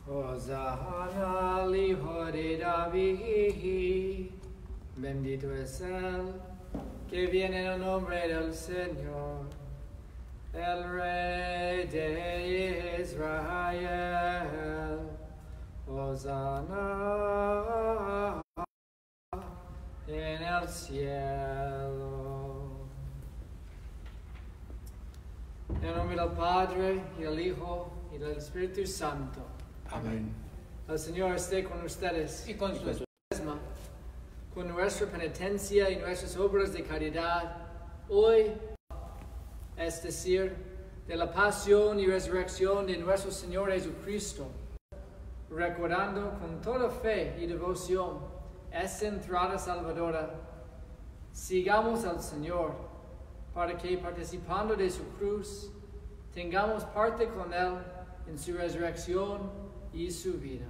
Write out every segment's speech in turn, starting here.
Hosanna al Hijo de David. Bendito es Él que viene en el nombre del Señor, el Rey de Israel. Hosanna en el cielo. En el nombre del Padre, y del Hijo, y del Espíritu Santo. Amén. El Señor esté con ustedes. Y con su Cuaresma, con nuestra penitencia y nuestras obras de caridad, hoy, es decir, de la pasión y resurrección de nuestro Señor Jesucristo, recordando con toda fe y devoción esta entrada salvadora, sigamos al Señor para que, participando de su cruz, tengamos parte con Él en su resurrección y su vida.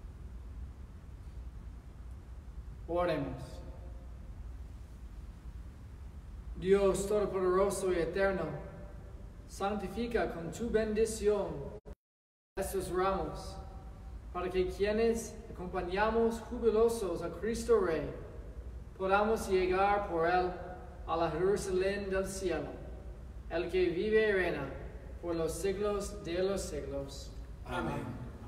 Oremos. Dios Todopoderoso y Eterno, santifica con tu bendición estos ramos, para que quienes acompañamos jubilosos a Cristo Rey, podamos llegar por Él a la Jerusalén del cielo, el que vive y reina por los siglos de los siglos. Amén.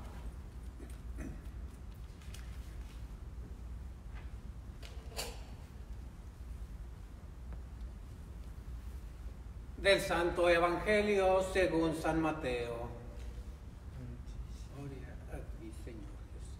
Del Santo Evangelio según San Mateo. Gloria a ti, Señor Jesús.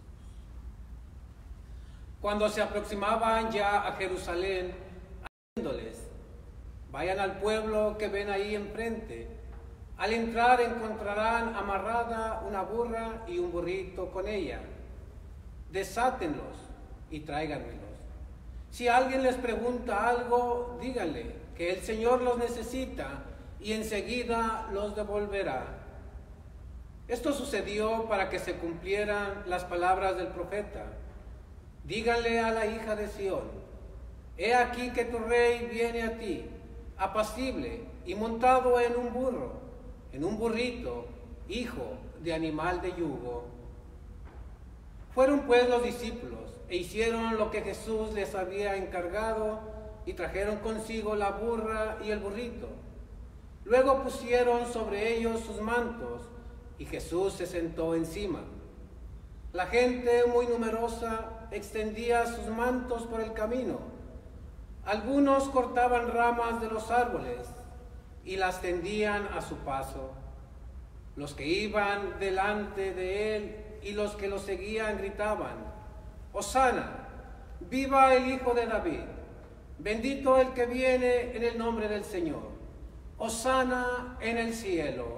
Cuando se aproximaban ya a Jerusalén, diciéndoles: vayan al pueblo que ven ahí enfrente. Al entrar encontrarán amarrada una burra y un burrito con ella. Desátenlos y tráiganmelos. Si alguien les pregunta algo, díganle que el Señor los necesita y enseguida los devolverá. Esto sucedió para que se cumplieran las palabras del profeta. Díganle a la hija de Sión: he aquí que tu rey viene a ti, apacible y montado en un burro, en un burrito, hijo de animal de yugo. Fueron pues los discípulos e hicieron lo que Jesús les había encargado y trajeron consigo la burra y el burrito. Luego pusieron sobre ellos sus mantos y Jesús se sentó encima. La gente muy numerosa extendía sus mantos por el camino. Algunos cortaban ramas de los árboles y las tendían a su paso. Los que iban delante de él y los que lo seguían gritaban: Hosana, viva el Hijo de David, bendito el que viene en el nombre del Señor, Hosana en el cielo.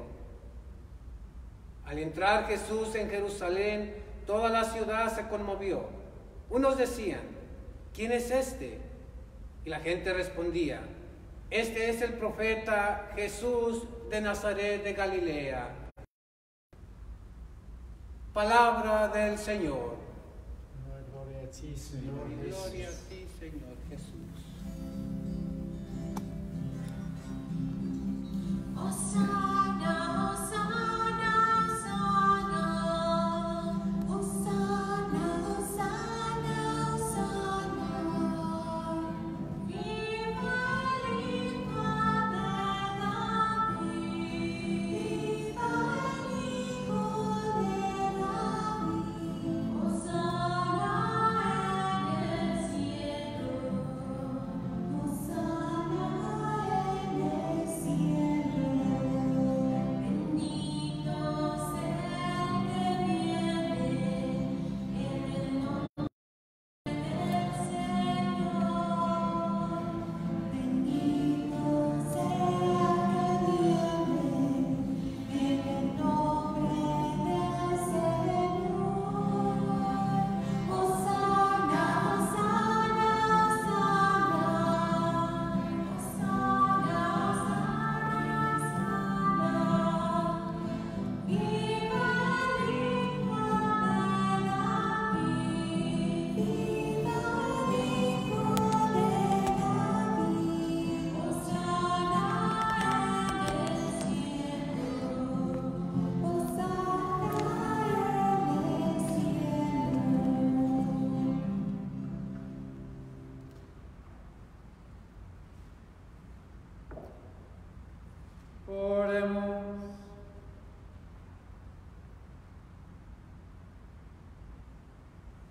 Al entrar Jesús en Jerusalén, toda la ciudad se conmovió. Unos decían: ¿quién es este? Y la gente respondía: este es el profeta Jesús de Nazaret de Galilea. Palabra del Señor. Gloria a ti, Señor Jesús. Gloria a ti, Señor Jesús. Hosanna, Hosanna, Hosanna, Hosanna, Hosanna, Hosanna. Viva el Hijo de David, viva el Hijo de David. Hosanna en el cielo, Hosanna en el cielo.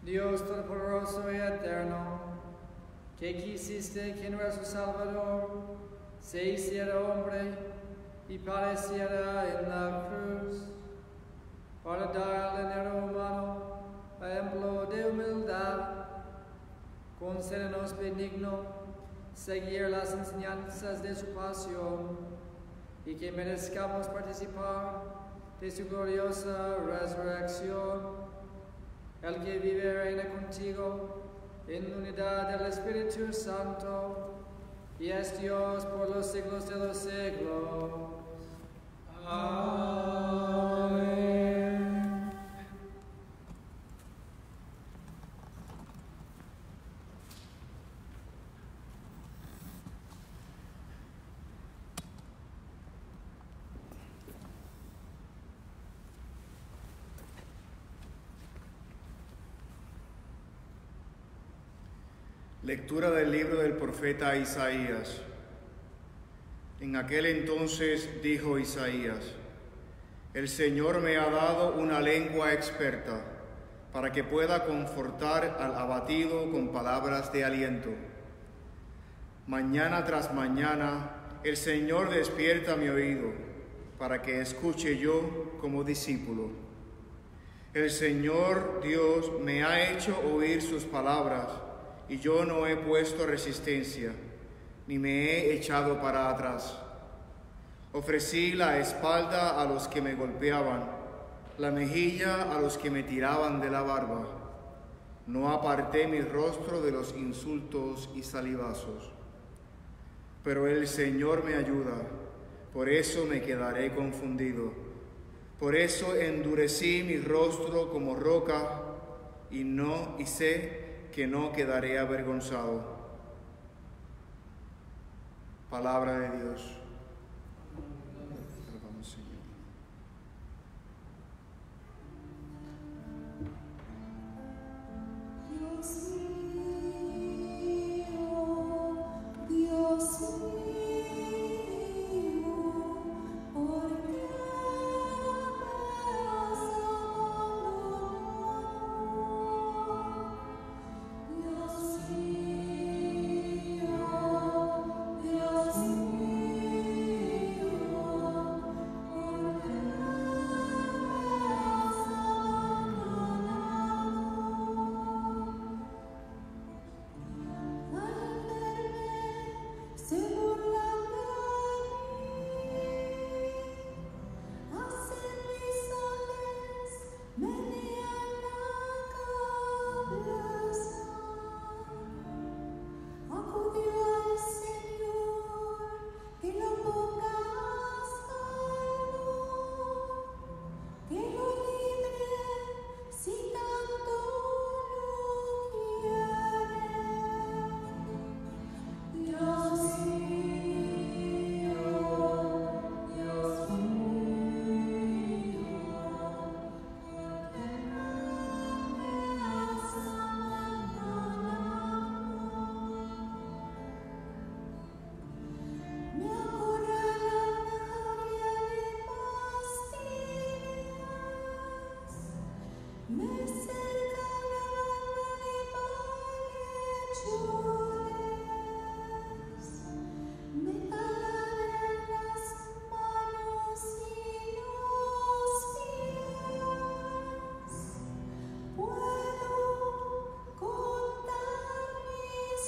Dios Todopoderoso y Eterno, que quisiste que nuestro Salvador se hiciera hombre y padeciera en la cruz, para dar al género humano ejemplo de humildad, concédenos benigno seguir las enseñanzas de su pasión y que merezcamos participar de su gloriosa resurrección. El que vive y reina contigo en unidad del Espíritu Santo y es Dios por los siglos de los siglos. Amén. Lectura del libro del profeta Isaías. En aquel entonces dijo Isaías: El Señor me ha dado una lengua experta, para que pueda confortar al abatido con palabras de aliento. Mañana tras mañana, el Señor despierta mi oído, para que escuche yo como discípulo. El Señor Dios me ha hecho oír sus palabras, y yo no he puesto resistencia, ni me he echado para atrás. Ofrecí la espalda a los que me golpeaban, la mejilla a los que me tiraban de la barba. No aparté mi rostro de los insultos y salivazos. Pero el Señor me ayuda, por eso me quedaré confundido. Por eso endurecí mi rostro como roca, y sé que no quedaré avergonzado. Palabra de Dios. Alabamos, Señor. Dios mío, ¿por qué me has abandonado? Dios mío, Dios mío, ¿por qué me has abandonado? Se burlan de mí, hacen risales, menean la cabeza. Acudió al Señor que lo ponga a salvo, que lo libre si tanto lo quiere. Dios mío, Dios mío, ¿por qué me has abandonado? Me acorralan a jaula de pastillas, me cercan a malhechores, me taladran las manos y los pies. Puedo contar mis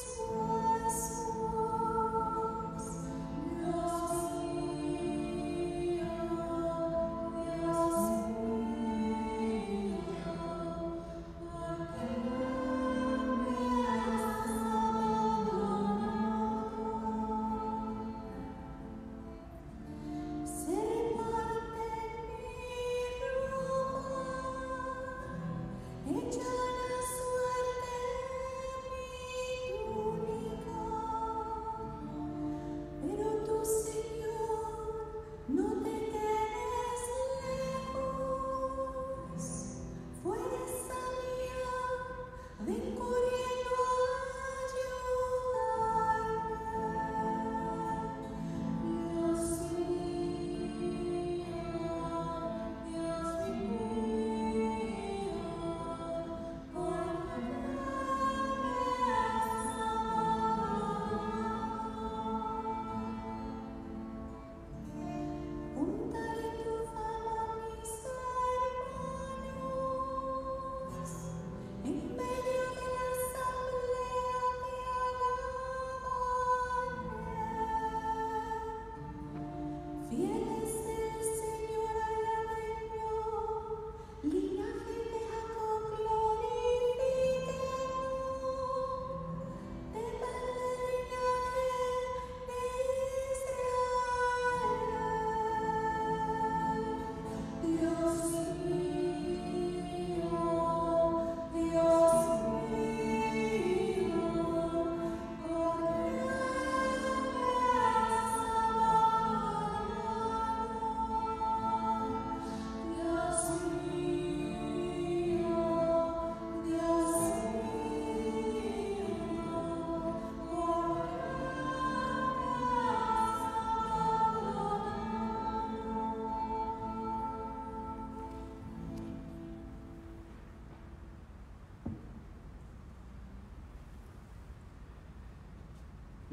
huesos. Dios mío, Dios mío, ¿por qué me has abandonado?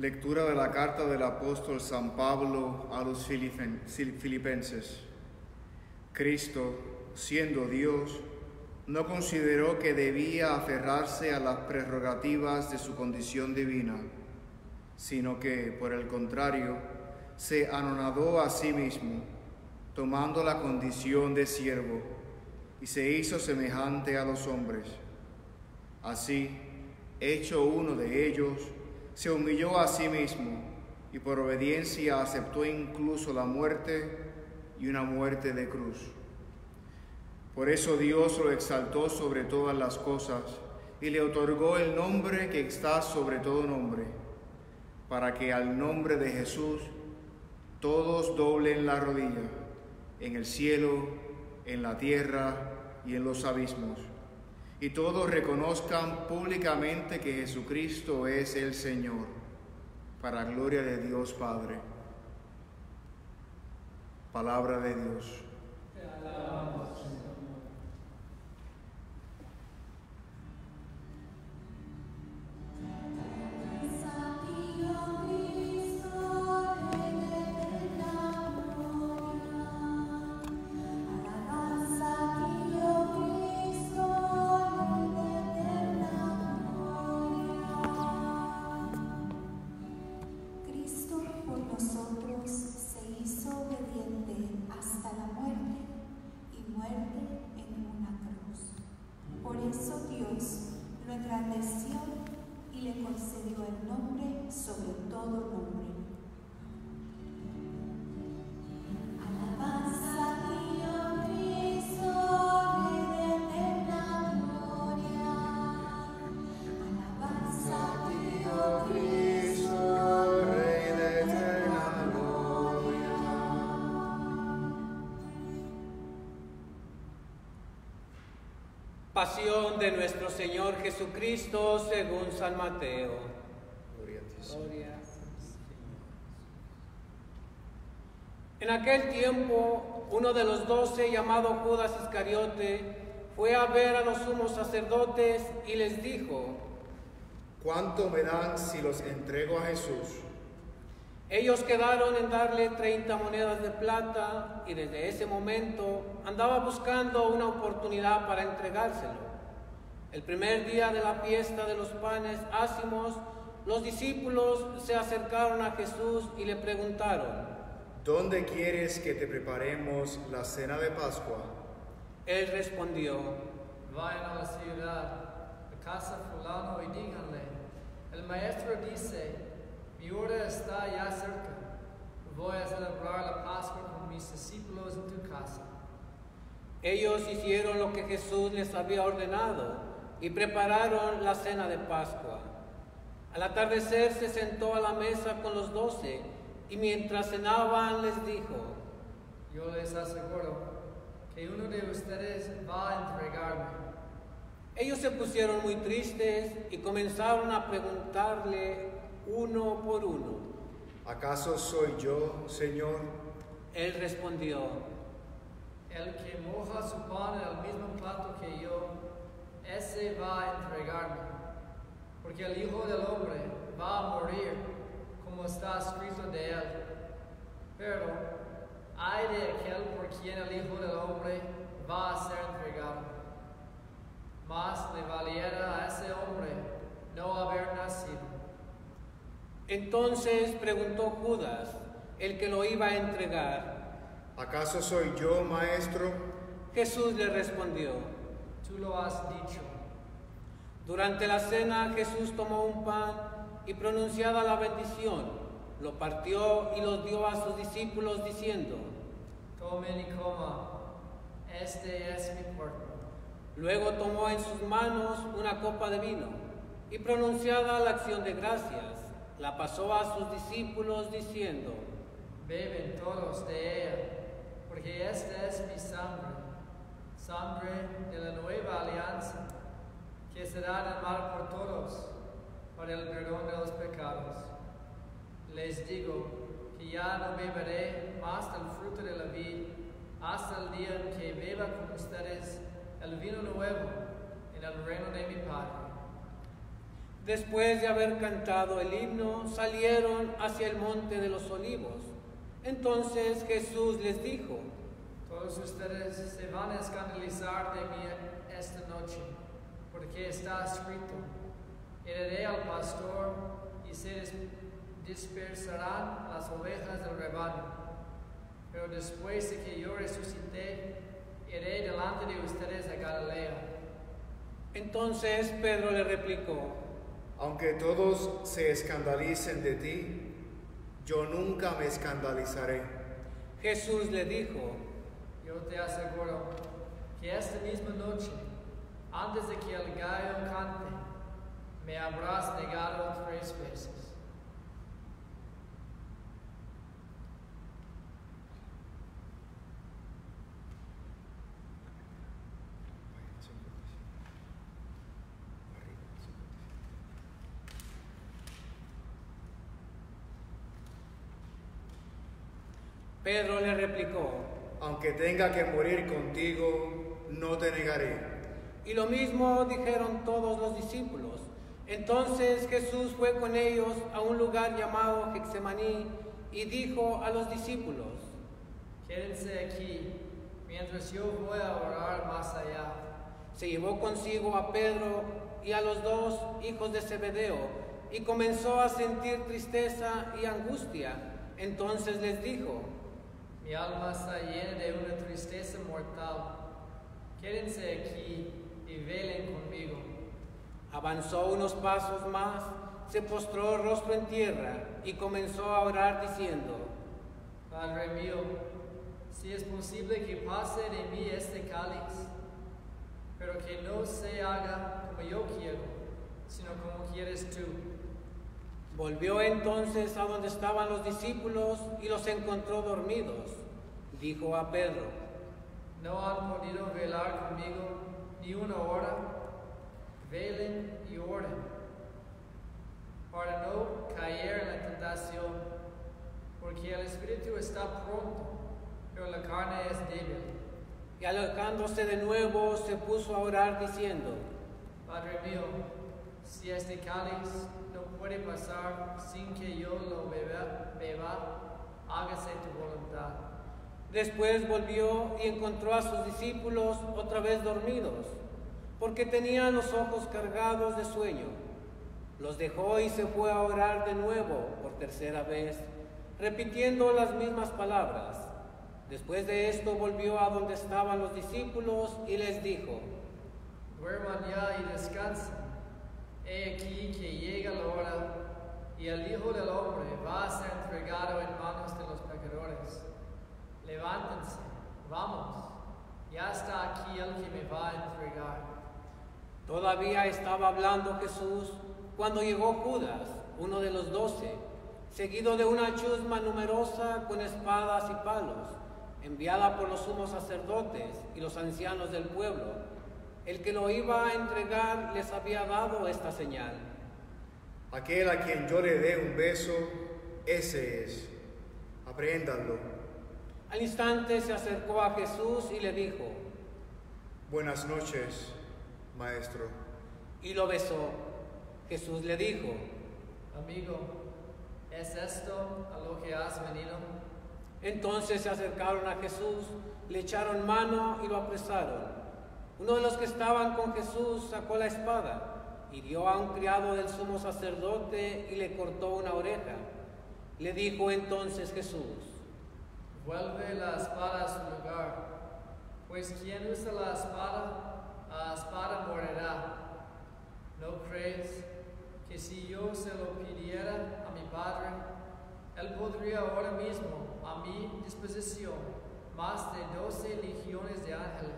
Lectura de la carta del apóstol San Pablo a los Filipenses. Cristo, siendo Dios, no consideró que debía aferrarse a las prerrogativas de su condición divina, sino que, por el contrario, se anonadó a sí mismo, tomando la condición de siervo, y se hizo semejante a los hombres. Así, hecho uno de ellos, se humilló a sí mismo, y por obediencia aceptó incluso la muerte, y una muerte de cruz. Por eso Dios lo exaltó sobre todas las cosas, y le otorgó el nombre que está sobre todo nombre, para que al nombre de Jesús todos doblen la rodilla, en el cielo, en la tierra y en los abismos, y todos reconozcan públicamente que Jesucristo es el Señor, para gloria de Dios Padre. Palabra de Dios. Te alabamos, Señor. Cristo por nosotros se hizo obediente hasta la muerte y muerte en una cruz. Por eso Dios lo engrandeció y le concedió el nombre sobre todo nombre. Alabanza a ti, oh Cristo, Rey de eterna gloria. Alabanza a ti, oh Cristo, Rey de eterna gloria. Pasión de nuestro Señor Jesucristo según San Mateo. Gloria a ti, Señor. Gloria. En aquel tiempo, uno de los 12, llamado Judas Iscariote, fue a ver a los sumos sacerdotes y les dijo: ¿Cuánto me dan si los entrego a Jesús? Ellos quedaron en darle 30 monedas de plata, y desde ese momento andaba buscando una oportunidad para entregárselo. El primer día de la fiesta de los panes ácimos, los discípulos se acercaron a Jesús y le preguntaron: ¿Dónde quieres que te preparemos la cena de Pascua? Él respondió: Vayan a la ciudad, a casa fulano y díganle, el maestro dice, mi hora está ya cerca, voy a celebrar la Pascua con mis discípulos en tu casa. Ellos hicieron lo que Jesús les había ordenado y prepararon la cena de Pascua. Al atardecer se sentó a la mesa con los 12 y mientras cenaban les dijo: Yo les aseguro que uno de ustedes va a entregarme. Ellos se pusieron muy tristes y comenzaron a preguntarle uno por uno. ¿Acaso soy yo, Señor? Él respondió: El que moja su pan en el mismo plato que yo, ese va a entregarme. Porque el Hijo del Hombre va a morir, como está escrito de él. Pero ay de aquel por quien el Hijo del Hombre va a ser entregado. Más le valiera a ese hombre no haber nacido. Entonces preguntó Judas, el que lo iba a entregar. ¿Acaso soy yo, Maestro? Jesús le respondió. Tú lo has dicho. Durante la cena Jesús tomó un pan y pronunciada la bendición, lo partió y lo dio a sus discípulos diciendo: Tomen y coman, este es mi cuerpo. Luego tomó en sus manos una copa de vino y pronunciada la acción de gracias, la pasó a sus discípulos diciendo: Beben todos de ella, porque esta es mi sangre, sangre de la nueva alianza, que será derramada por todos para el perdón de los pecados. Les digo que ya no beberé más del fruto de la vid hasta el día en que beba con ustedes el vino nuevo en el reino de mi Padre. Después de haber cantado el himno, salieron hacia el monte de los olivos. Entonces Jesús les dijo: Todos ustedes se van a escandalizar de mí esta noche, porque está escrito: heriré al pastor y se dispersarán las ovejas del rebaño. Pero después de que yo resucité, iré delante de ustedes a Galilea. Entonces Pedro le replicó: Aunque todos se escandalicen de ti, yo nunca me escandalizaré. Jesús le dijo: Yo te aseguro que esta misma noche, antes de que el gallo cante, me habrás negado 3 veces. Pedro le replicó: Aunque tenga que morir contigo, no te negaré. Y lo mismo dijeron todos los discípulos. Entonces Jesús fue con ellos a un lugar llamado Getsemaní y dijo a los discípulos: Quédense aquí, mientras yo voy a orar más allá. Se llevó consigo a Pedro y a los 2 hijos de Zebedeo y comenzó a sentir tristeza y angustia. Entonces les dijo: Mi alma está llena de una tristeza mortal. Quédense aquí y velen conmigo. Avanzó unos pasos más, se postró rostro en tierra y comenzó a orar diciendo: Padre mío, si es posible que pase de mí este cáliz, pero que no se haga como yo quiero, sino como quieres tú. Volvió entonces a donde estaban los discípulos y los encontró dormidos. Dijo a Pedro: ¿No han podido velar conmigo ni una hora? Velen y oren, para no caer en la tentación, porque el espíritu está pronto, pero la carne es débil. Y alejándose de nuevo se puso a orar diciendo: Padre mío, si este cáliz no puede pasar sin que yo lo beba, hágase tu voluntad. Después volvió y encontró a sus discípulos otra vez dormidos, porque tenían los ojos cargados de sueño. Los dejó y se fue a orar de nuevo por 3ª vez, repitiendo las mismas palabras. Después de esto volvió a donde estaban los discípulos y les dijo: Duerman ya y descansen. He aquí que llega la hora y el Hijo del Hombre va a ser entregado en manos de los pecadores. Levántense, vamos, ya está aquí el que me va a entregar. Todavía estaba hablando Jesús cuando llegó Judas, uno de los 12, seguido de una chusma numerosa con espadas y palos, enviada por los sumos sacerdotes y los ancianos del pueblo. El que lo iba a entregar les había dado esta señal: Aquel a quien yo le dé un beso, ese es. Apréndanlo. Al instante se acercó a Jesús y le dijo: Buenas noches, maestro. Y lo besó. Jesús le dijo: Amigo, ¿es esto a lo que has venido? Entonces se acercaron a Jesús, le echaron mano y lo apresaron. Uno de los que estaban con Jesús sacó la espada, hirió a un criado del sumo sacerdote y le cortó una oreja. Le dijo entonces Jesús: Vuelve la espada a su lugar, pues quien usa la espada, a espada morirá. ¿No crees que si yo se lo pidiera a mi Padre, Él podría ahora mismo a mi disposición más de 12 legiones de ángeles?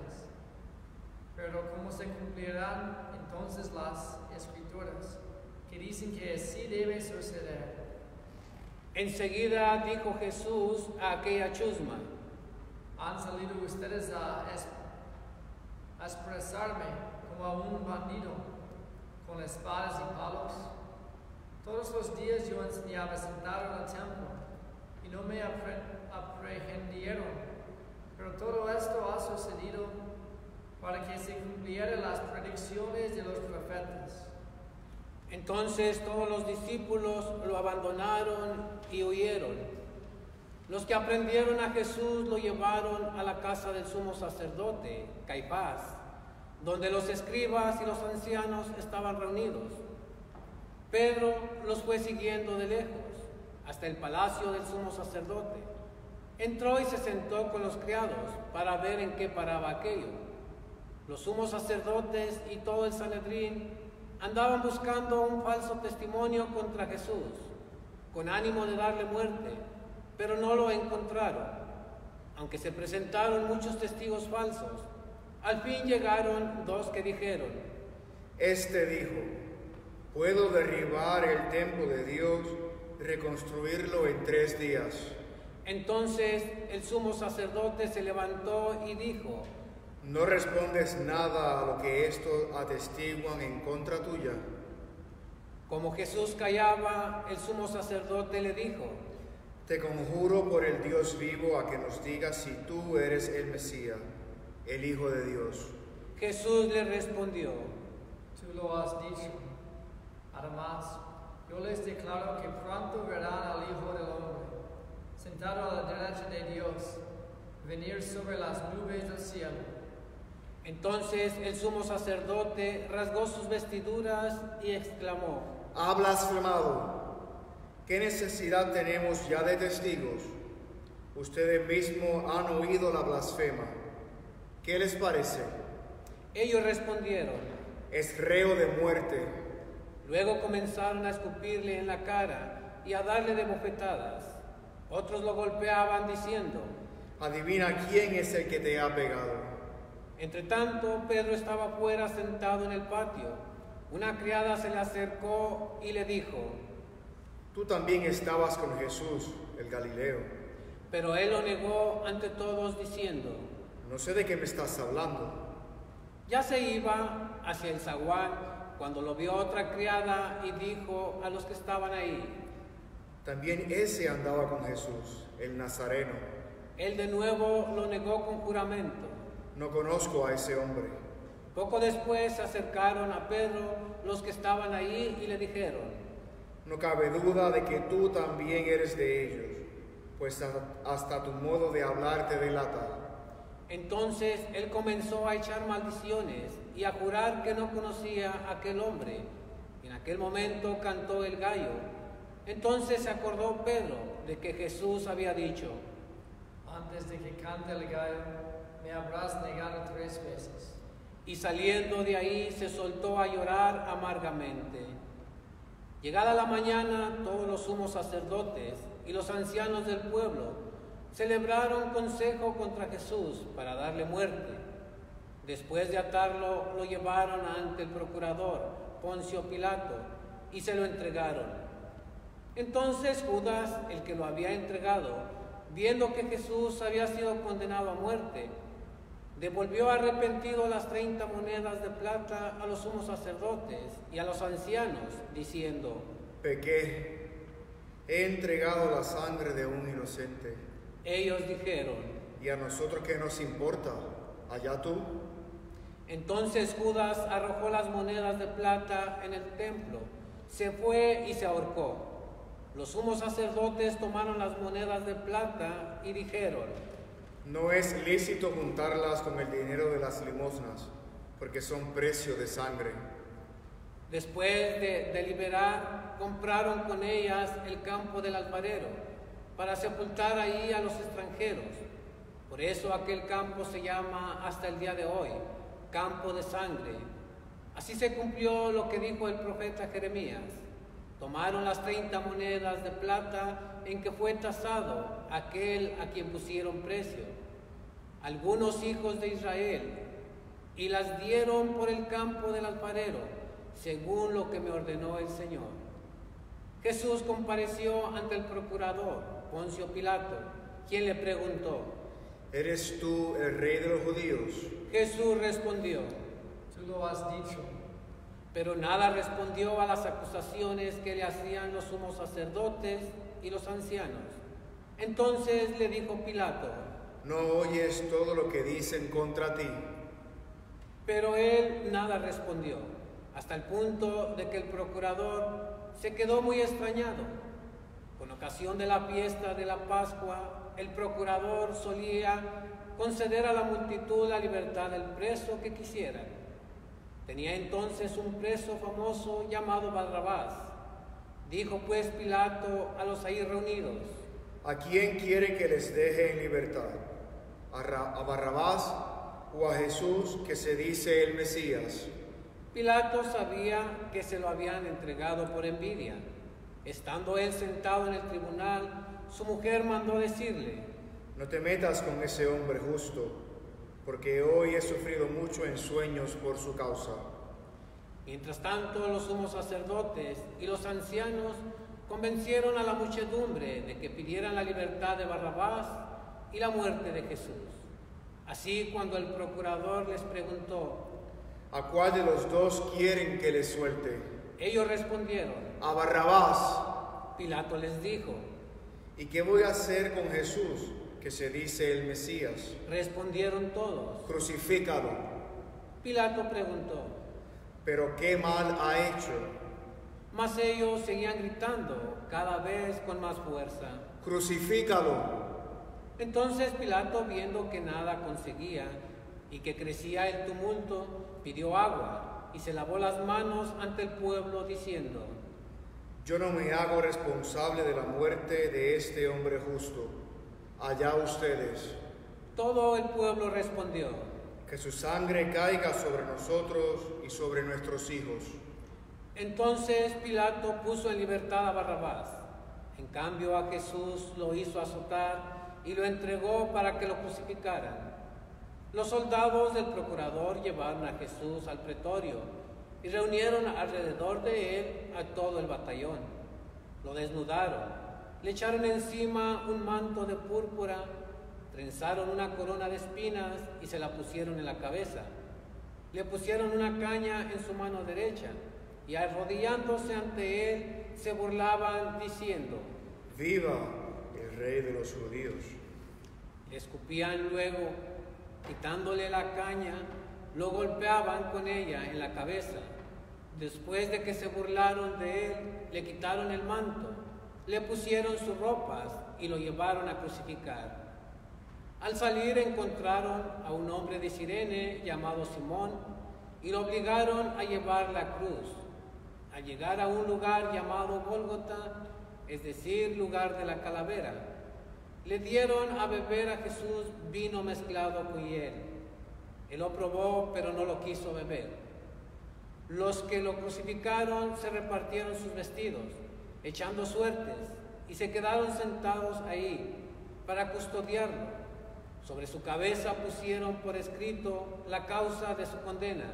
Pero ¿cómo se cumplirán entonces las Escrituras, que dicen que así debe suceder? Enseguida dijo Jesús a aquella chusma: ¿Han salido ustedes a expresarme como a un bandido, con espadas y palos? Todos los días yo enseñaba sentado en el templo, y no me aprehendieron. Pero todo esto ha sucedido para que se cumplieran las predicciones de los profetas. Entonces todos los discípulos lo abandonaron y huyeron. Los que aprendieron a Jesús lo llevaron a la casa del sumo sacerdote, Caifás, donde los escribas y los ancianos estaban reunidos. Pedro los fue siguiendo de lejos hasta el palacio del sumo sacerdote. Entró y se sentó con los criados para ver en qué paraba aquello. Los sumos sacerdotes y todo el Sanedrín andaban buscando un falso testimonio contra Jesús, con ánimo de darle muerte, pero no lo encontraron. Aunque se presentaron muchos testigos falsos, al fin llegaron dos que dijeron: Este dijo: puedo derribar el templo de Dios y reconstruirlo en 3 días. Entonces el sumo sacerdote se levantó y dijo: ¿no respondes nada a lo que estos atestiguan en contra tuya? Como Jesús callaba, el sumo sacerdote le dijo: te conjuro por el Dios vivo a que nos digas si tú eres el Mesías, el Hijo de Dios. Jesús le respondió: Tú lo has dicho. Además, yo les declaro que pronto verán al Hijo del Hombre, sentado a la derecha de Dios, venir sobre las nubes del cielo. Entonces el sumo sacerdote rasgó sus vestiduras y exclamó: ha blasfemado. ¿Qué necesidad tenemos ya de testigos? Ustedes mismos han oído la blasfema. ¿Qué les parece? Ellos respondieron: es reo de muerte. Luego comenzaron a escupirle en la cara y a darle de bofetadas. Otros lo golpeaban diciendo: adivina quién es el que te ha pegado. Entretanto, Pedro estaba fuera sentado en el patio. Una criada se le acercó y le dijo: tú también estabas con Jesús, el Galileo. Pero él lo negó ante todos diciendo: no sé de qué me estás hablando. Ya se iba hacia el zaguán cuando lo vio otra criada y dijo a los que estaban ahí: también ese andaba con Jesús, el Nazareno. Él de nuevo lo negó con juramento: no conozco a ese hombre. Poco después se acercaron a Pedro los que estaban ahí y le dijeron: no cabe duda de que tú también eres de ellos, pues hasta tu modo de hablar te delata. Entonces él comenzó a echar maldiciones y a jurar que no conocía a aquel hombre. En aquel momento cantó el gallo. Entonces se acordó Pedro de que Jesús había dicho: antes de que cante el gallo, me habrás negado 3 veces. Y saliendo de ahí se soltó a llorar amargamente. Llegada la mañana, todos los sumos sacerdotes y los ancianos del pueblo celebraron consejo contra Jesús para darle muerte. Después de atarlo, lo llevaron ante el procurador Poncio Pilato y se lo entregaron. Entonces Judas, el que lo había entregado, viendo que Jesús había sido condenado a muerte, devolvió arrepentido las 30 monedas de plata a los sumos sacerdotes y a los ancianos, diciendo: pequé, he entregado la sangre de un inocente. Ellos dijeron: ¿y a nosotros qué nos importa? Allá tú. Entonces Judas arrojó las monedas de plata en el templo, se fue y se ahorcó. Los sumos sacerdotes tomaron las monedas de plata y dijeron: no es lícito juntarlas con el dinero de las limosnas, porque son precio de sangre. Después de deliberar, compraron con ellas el campo del alfarero, para sepultar ahí a los extranjeros. Por eso aquel campo se llama hasta el día de hoy campo de sangre. Así se cumplió lo que dijo el profeta Jeremías: tomaron las 30 monedas de plata en que fue tasado aquel a quien pusieron precio, algunos hijos de Israel, y las dieron por el campo del alfarero, según lo que me ordenó el Señor. Jesús compareció ante el procurador Poncio Pilato, quien le preguntó: ¿eres tú el rey de los judíos? Jesús respondió: tú lo has dicho. Pero nada respondió a las acusaciones que le hacían los sumos sacerdotes y los ancianos. Entonces le dijo Pilato: ¿no oyes todo lo que dicen contra ti? Pero él nada respondió. hasta el punto de que el procurador se quedó muy extrañado. Con ocasión de la fiesta de la Pascua, el procurador solía conceder a la multitud la libertad del preso que quisiera. Tenía entonces un preso famoso llamado Barrabás. Dijo pues Pilato a los ahí reunidos: ¿A quién quiere que les deje en libertad? ¿A Barrabás o a Jesús, que se dice el Mesías? Pilato sabía que se lo habían entregado por envidia. Estando él sentado en el tribunal, su mujer mandó decirle: No te metas con ese hombre justo, porque hoy he sufrido mucho en sueños por su causa. Mientras tanto, los sumos sacerdotes y los ancianos convencieron a la muchedumbre de que pidieran la libertad de Barrabás y la muerte de Jesús. Así, cuando el procurador les preguntó: ¿A cuál de los dos quieren que les suelte? Ellos respondieron: A Barrabás. Pilato les dijo: ¿Y qué voy a hacer con Jesús, que se dice el Mesías? Respondieron todos: Crucifícalo. Pilato preguntó: ¿Pero qué mal ha hecho? Mas ellos seguían gritando cada vez con más fuerza: Crucifícalo. Entonces Pilato, viendo que nada conseguía y que crecía el tumulto, pidió agua y se lavó las manos ante el pueblo, diciendo: Yo no me hago responsable de la muerte de este hombre justo. Allá ustedes. Todo el pueblo respondió: Que su sangre caiga sobre nosotros y sobre nuestros hijos. Entonces Pilato puso en libertad a Barrabás. En cambio a Jesús lo hizo azotar y lo entregó para que lo crucificaran. Los soldados del procurador llevaron a Jesús al pretorio y reunieron alrededor de él a todo el batallón. Lo desnudaron, le echaron encima un manto de púrpura, trenzaron una corona de espinas y se la pusieron en la cabeza. Le pusieron una caña en su mano derecha y arrodillándose ante él se burlaban diciendo: ¡Viva el Rey de los judíos! Le escupían luego, quitándole la caña, lo golpeaban con ella en la cabeza. Después de que se burlaron de él, le quitaron el manto, le pusieron sus ropas y lo llevaron a crucificar. Al salir encontraron a un hombre de Cirene llamado Simón y lo obligaron a llevar la cruz. Al llegar a un lugar llamado Gólgota, es decir, lugar de la calavera, le dieron a beber a Jesús vino mezclado con hiel. Él lo probó, pero no lo quiso beber. Los que lo crucificaron se repartieron sus vestidos, echando suertes, y se quedaron sentados ahí para custodiarlo. Sobre su cabeza pusieron por escrito la causa de su condena: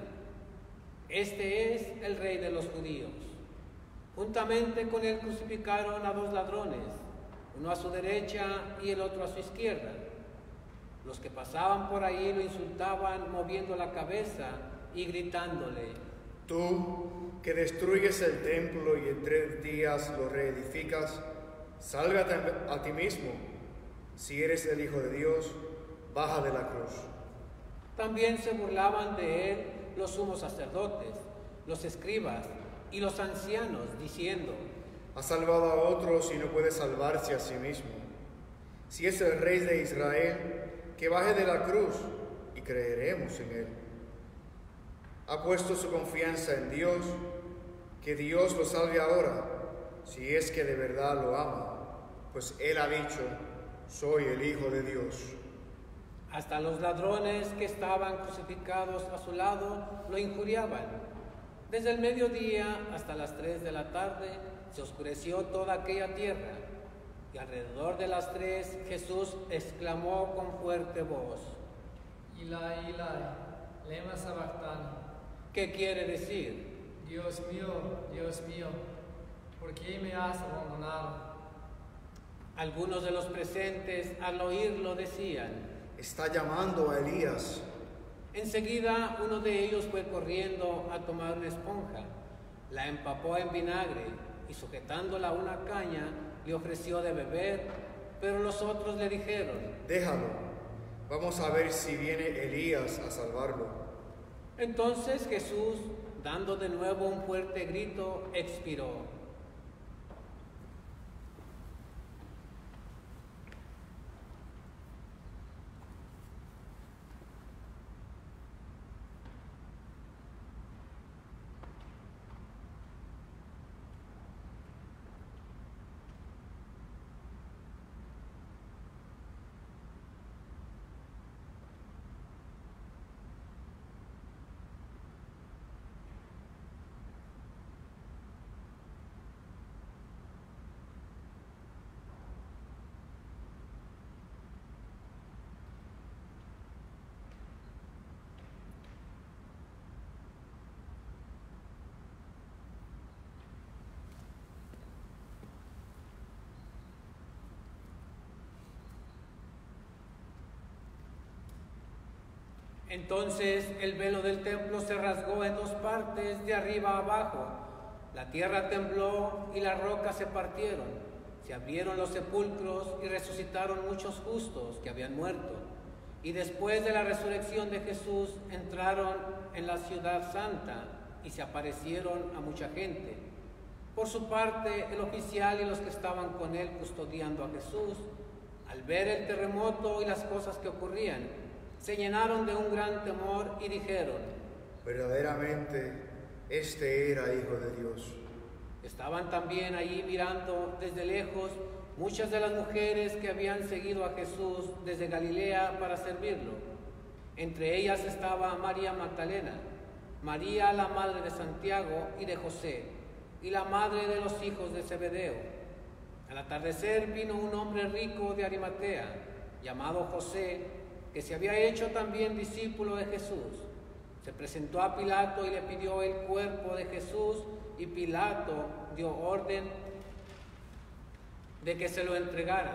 Este es el Rey de los judíos. Juntamente con él crucificaron a dos ladrones, uno a su derecha y el otro a su izquierda. Los que pasaban por ahí lo insultaban moviendo la cabeza y gritándole: Tú, que destruyes el templo y en 3 días lo reedificas, sálgate a ti mismo. Si eres el Hijo de Dios, baja de la cruz. También se burlaban de él los sumos sacerdotes, los escribas y los ancianos, diciendo: Ha salvado a otros y no puede salvarse a sí mismo. Si es el Rey de Israel, que baje de la cruz y creeremos en él. Ha puesto su confianza en Dios, que Dios lo salve ahora, si es que de verdad lo ama, pues él ha dicho: soy el Hijo de Dios. Hasta los ladrones que estaban crucificados a su lado lo injuriaban. Desde el mediodía hasta las 3 de la tarde se oscureció toda aquella tierra, y alrededor de las 3 Jesús exclamó con fuerte voz: Eli, Eli, lema sabachthani. ¿Qué quiere decir? Dios mío, ¿por qué me has abandonado? Algunos de los presentes al oírlo decían: Está llamando a Elías. Enseguida uno de ellos fue corriendo a tomar una esponja, la empapó en vinagre y sujetándola a una caña le ofreció de beber, pero los otros le dijeron: Déjalo, vamos a ver si viene Elías a salvarlo. Entonces Jesús, dando de nuevo un fuerte grito, expiró. Entonces el velo del templo se rasgó en dos partes, de arriba a abajo. La tierra tembló y las rocas se partieron. Se abrieron los sepulcros y resucitaron muchos justos que habían muerto. Y después de la resurrección de Jesús entraron en la ciudad santa y se aparecieron a mucha gente. Por su parte, el oficial y los que estaban con él custodiando a Jesús, al ver el terremoto y las cosas que ocurrían, se llenaron de un gran temor y dijeron: verdaderamente, este era Hijo de Dios. Estaban también allí mirando desde lejos muchas de las mujeres que habían seguido a Jesús desde Galilea para servirlo. Entre ellas estaba María Magdalena, María la madre de Santiago y de José, y la madre de los hijos de Zebedeo. Al atardecer vino un hombre rico de Arimatea, llamado José, que se había hecho también discípulo de Jesús. Se presentó a Pilato y le pidió el cuerpo de Jesús, y Pilato dio orden de que se lo entregaran.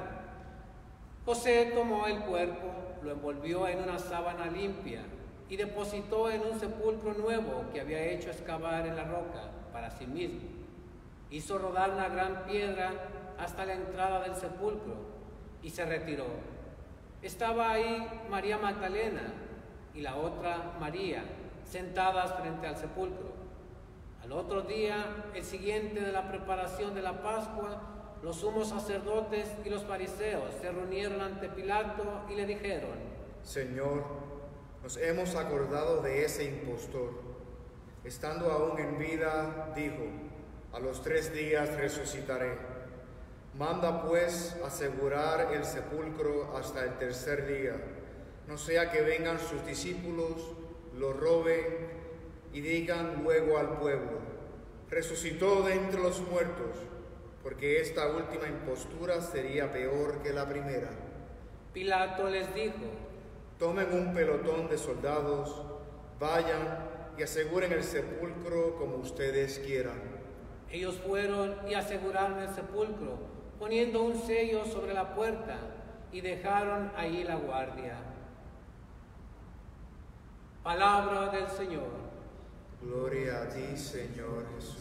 José tomó el cuerpo, lo envolvió en una sábana limpia y depositó en un sepulcro nuevo que había hecho excavar en la roca para sí mismo. Hizo rodar una gran piedra hasta la entrada del sepulcro y se retiró. Estaba ahí María Magdalena y la otra María, sentadas frente al sepulcro. Al otro día, el siguiente de la preparación de la Pascua, los sumos sacerdotes y los fariseos se reunieron ante Pilato y le dijeron: Señor, nos hemos acordado de ese impostor. Estando aún en vida, dijo: a los 3 días resucitaré. Manda pues asegurar el sepulcro hasta el 3er día, no sea que vengan sus discípulos, lo roben y digan luego al pueblo: resucitó de entre los muertos, porque esta última impostura sería peor que la primera. Pilato les dijo: tomen un pelotón de soldados, vayan y aseguren el sepulcro como ustedes quieran. Ellos fueron y aseguraron el sepulcro, poniendo un sello sobre la puerta, y dejaron ahí la guardia. Palabra del Señor. Gloria a ti, Señor Jesús.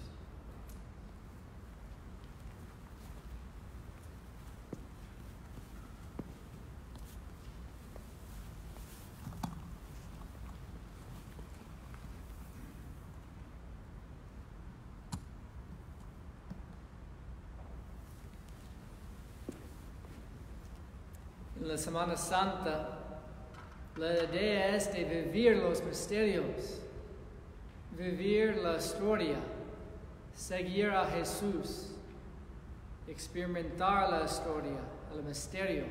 En la Semana Santa, la idea es de vivir los misterios, vivir la historia, seguir a Jesús, experimentar la historia, el misterio.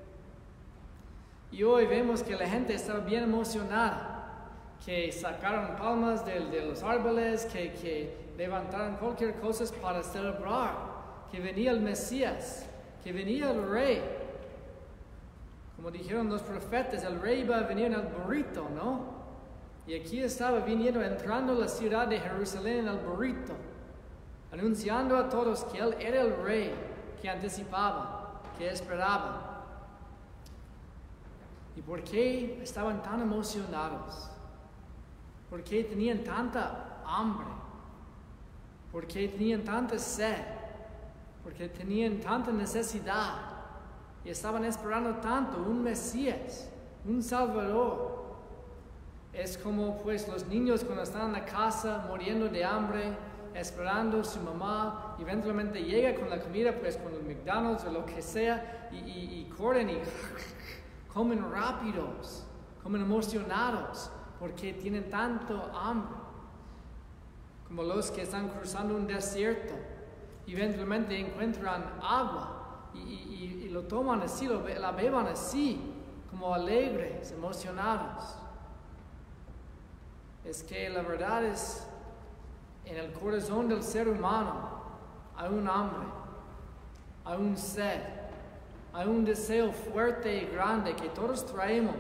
Y hoy vemos que la gente está bien emocionada, que sacaron palmas de los árboles, que levantaron cualquier cosa para celebrar, que venía el Mesías, que venía el Rey. Como dijeron los profetas, el rey iba a venir en el burrito, ¿no? Y aquí estaba viniendo, entrando a la ciudad de Jerusalén en el burrito, anunciando a todos que él era el rey que anticipaba, que esperaba. ¿Y por qué estaban tan emocionados? ¿Por qué tenían tanta hambre? ¿Por qué tenían tanta sed? ¿Por qué tenían tanta necesidad? Y estaban esperando tanto un Mesías, un Salvador. Es como pues los niños cuando están en la casa muriendo de hambre, esperando a su mamá, y eventualmente llega con la comida, pues con el McDonald's o lo que sea, y corren y comen rápidos, comen emocionados, porque tienen tanto hambre. Como los que están cruzando un desierto, y eventualmente encuentran agua, y lo toman así, la beban así, como alegres, emocionados. Es que la verdad es, en el corazón del ser humano hay un hambre, hay un sed, hay un deseo fuerte y grande que todos traemos.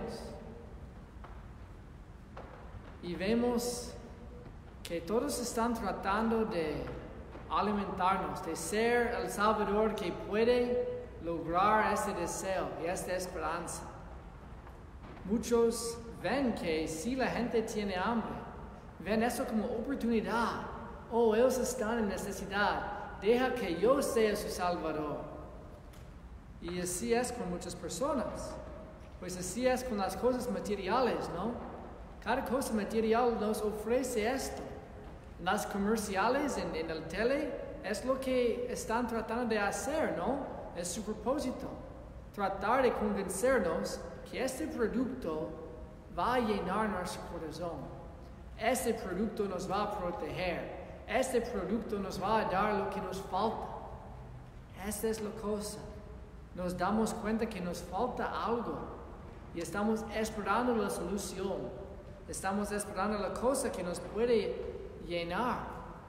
Y vemos que todos están tratando de alimentarnos, de ser el Salvador que puede lograr este deseo y esta esperanza. Muchos ven que si la gente tiene hambre, ven eso como oportunidad. Oh, ellos están en necesidad. Deja que yo sea su Salvador. Y así es con muchas personas. Pues así es con las cosas materiales, ¿no? Cada cosa material nos ofrece esto. Las comerciales en el tele es lo que están tratando de hacer, ¿no? Es su propósito. Tratar de convencernos que este producto va a llenar nuestro corazón. Este producto nos va a proteger. Este producto nos va a dar lo que nos falta. Esta es la cosa. Nos damos cuenta que nos falta algo y estamos esperando la solución. Estamos esperando la cosa que nos puede llenar.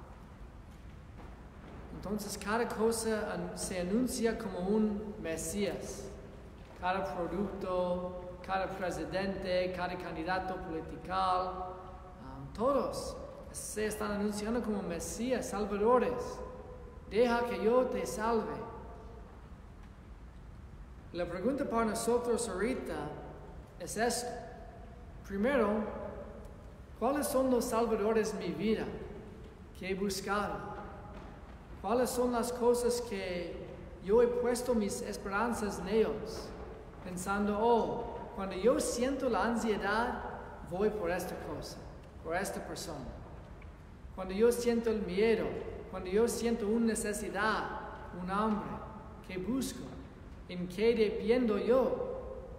Entonces cada cosa se anuncia como un Mesías. Cada producto, cada presidente, cada candidato político, todos se están anunciando como Mesías, salvadores. Deja que yo te salve. La pregunta para nosotros ahorita es esto. Primero, ¿cuáles son los salvadores de mi vida que he buscado? ¿Cuáles son las cosas que yo he puesto mis esperanzas en ellos? Pensando, oh, cuando yo siento la ansiedad, voy por esta cosa, por esta persona. Cuando yo siento el miedo, cuando yo siento una necesidad, un hambre, ¿qué busco? ¿En qué dependo yo?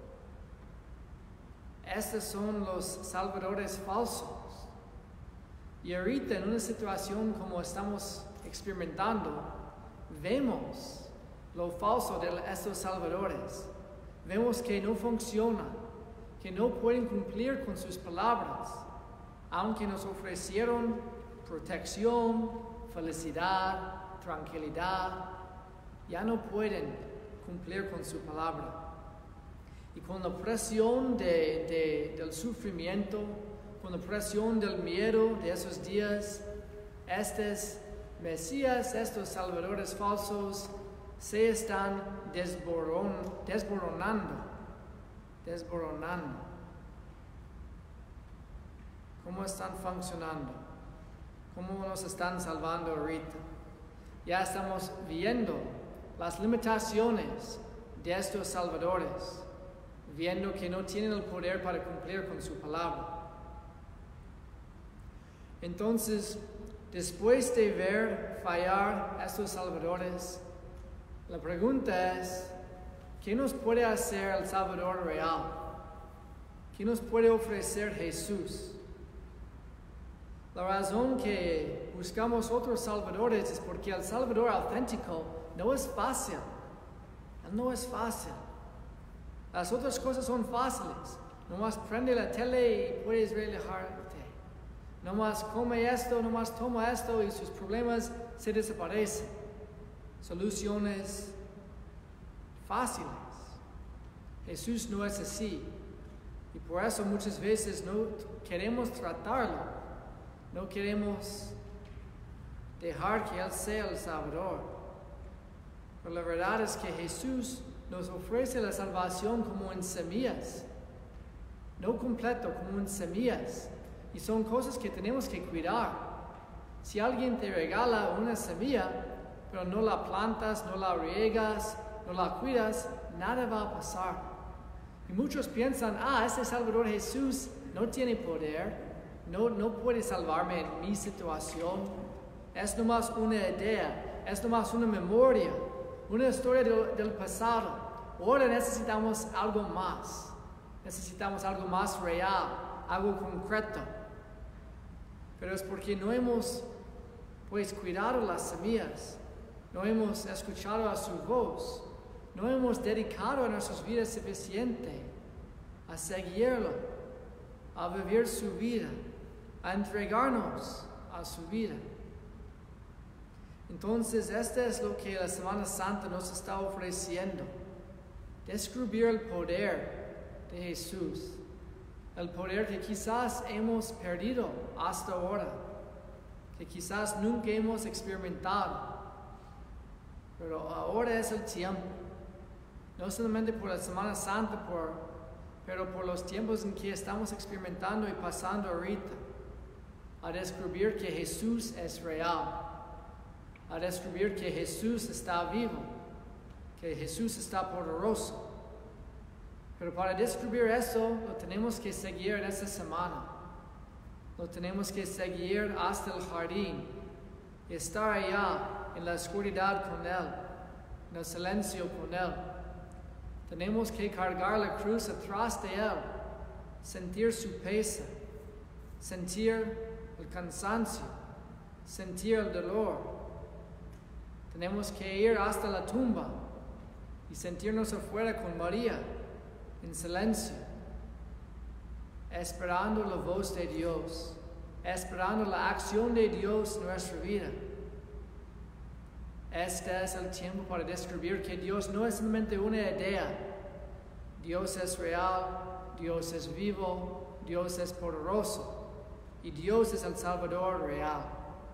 Estos son los salvadores falsos. Y ahorita en una situación como estamos experimentando, vemos lo falso de estos salvadores. Vemos que no funcionan, que no pueden cumplir con sus palabras, aunque nos ofrecieron protección, felicidad, tranquilidad, ya no pueden cumplir con su palabra. Y con la presión del sufrimiento, con la presión del miedo de esos días, estos Mesías, estos salvadores falsos, se están desboronando. ¿Cómo están funcionando? ¿Cómo nos están salvando ahorita? Ya estamos viendo las limitaciones de estos salvadores, viendo que no tienen el poder para cumplir con su palabra. Entonces, después de ver fallar a estos salvadores, la pregunta es, ¿qué nos puede hacer el Salvador real? ¿Qué nos puede ofrecer Jesús? La razón que buscamos otros salvadores es porque el Salvador auténtico no es fácil. Él no es fácil. Las otras cosas son fáciles. Nomás prende la tele y puedes relajarte. Nomás come esto, nomás toma esto y sus problemas se desaparecen. Soluciones fáciles. Jesús no es así. Y por eso muchas veces no queremos tratarlo. No queremos dejar que Él sea el Salvador. Pero la verdad es que Jesús nos ofrece la salvación como en semillas. No completo, como en semillas. Y son cosas que tenemos que cuidar. Si alguien te regala una semilla, pero no la plantas, no la riegas, no la cuidas, nada va a pasar. Y muchos piensan, este Salvador Jesús no tiene poder, no puede salvarme en mi situación. Es nomás una idea, es nomás una memoria, una historia del pasado. Ahora necesitamos algo más real, algo concreto. Pero es porque no hemos cuidado las semillas, no hemos escuchado a su voz, no hemos dedicado a nuestras vidas suficiente a seguirlo, a vivir su vida, a entregarnos a su vida. Entonces, esto es lo que la Semana Santa nos está ofreciendo. Descubrir el poder de Jesús, el poder que quizás hemos perdido hasta ahora, que quizás nunca hemos experimentado, pero ahora es el tiempo, no solamente por la Semana Santa, pero por los tiempos en que estamos experimentando y pasando ahorita, a descubrir que Jesús es real, a descubrir que Jesús está vivo, que Jesús está poderoso. Pero para descubrir eso, lo tenemos que seguir en esta semana. Lo tenemos que seguir hasta el jardín y estar allá en la oscuridad con Él, en el silencio con Él. Tenemos que cargar la cruz atrás de Él, sentir su peso, sentir el cansancio, sentir el dolor. Tenemos que ir hasta la tumba y sentirnos afuera con María, en silencio, esperando la voz de Dios, esperando la acción de Dios en nuestra vida. Este es el tiempo para descubrir que Dios no es solamente una idea. Dios es real, Dios es vivo, Dios es poderoso y Dios es el Salvador real.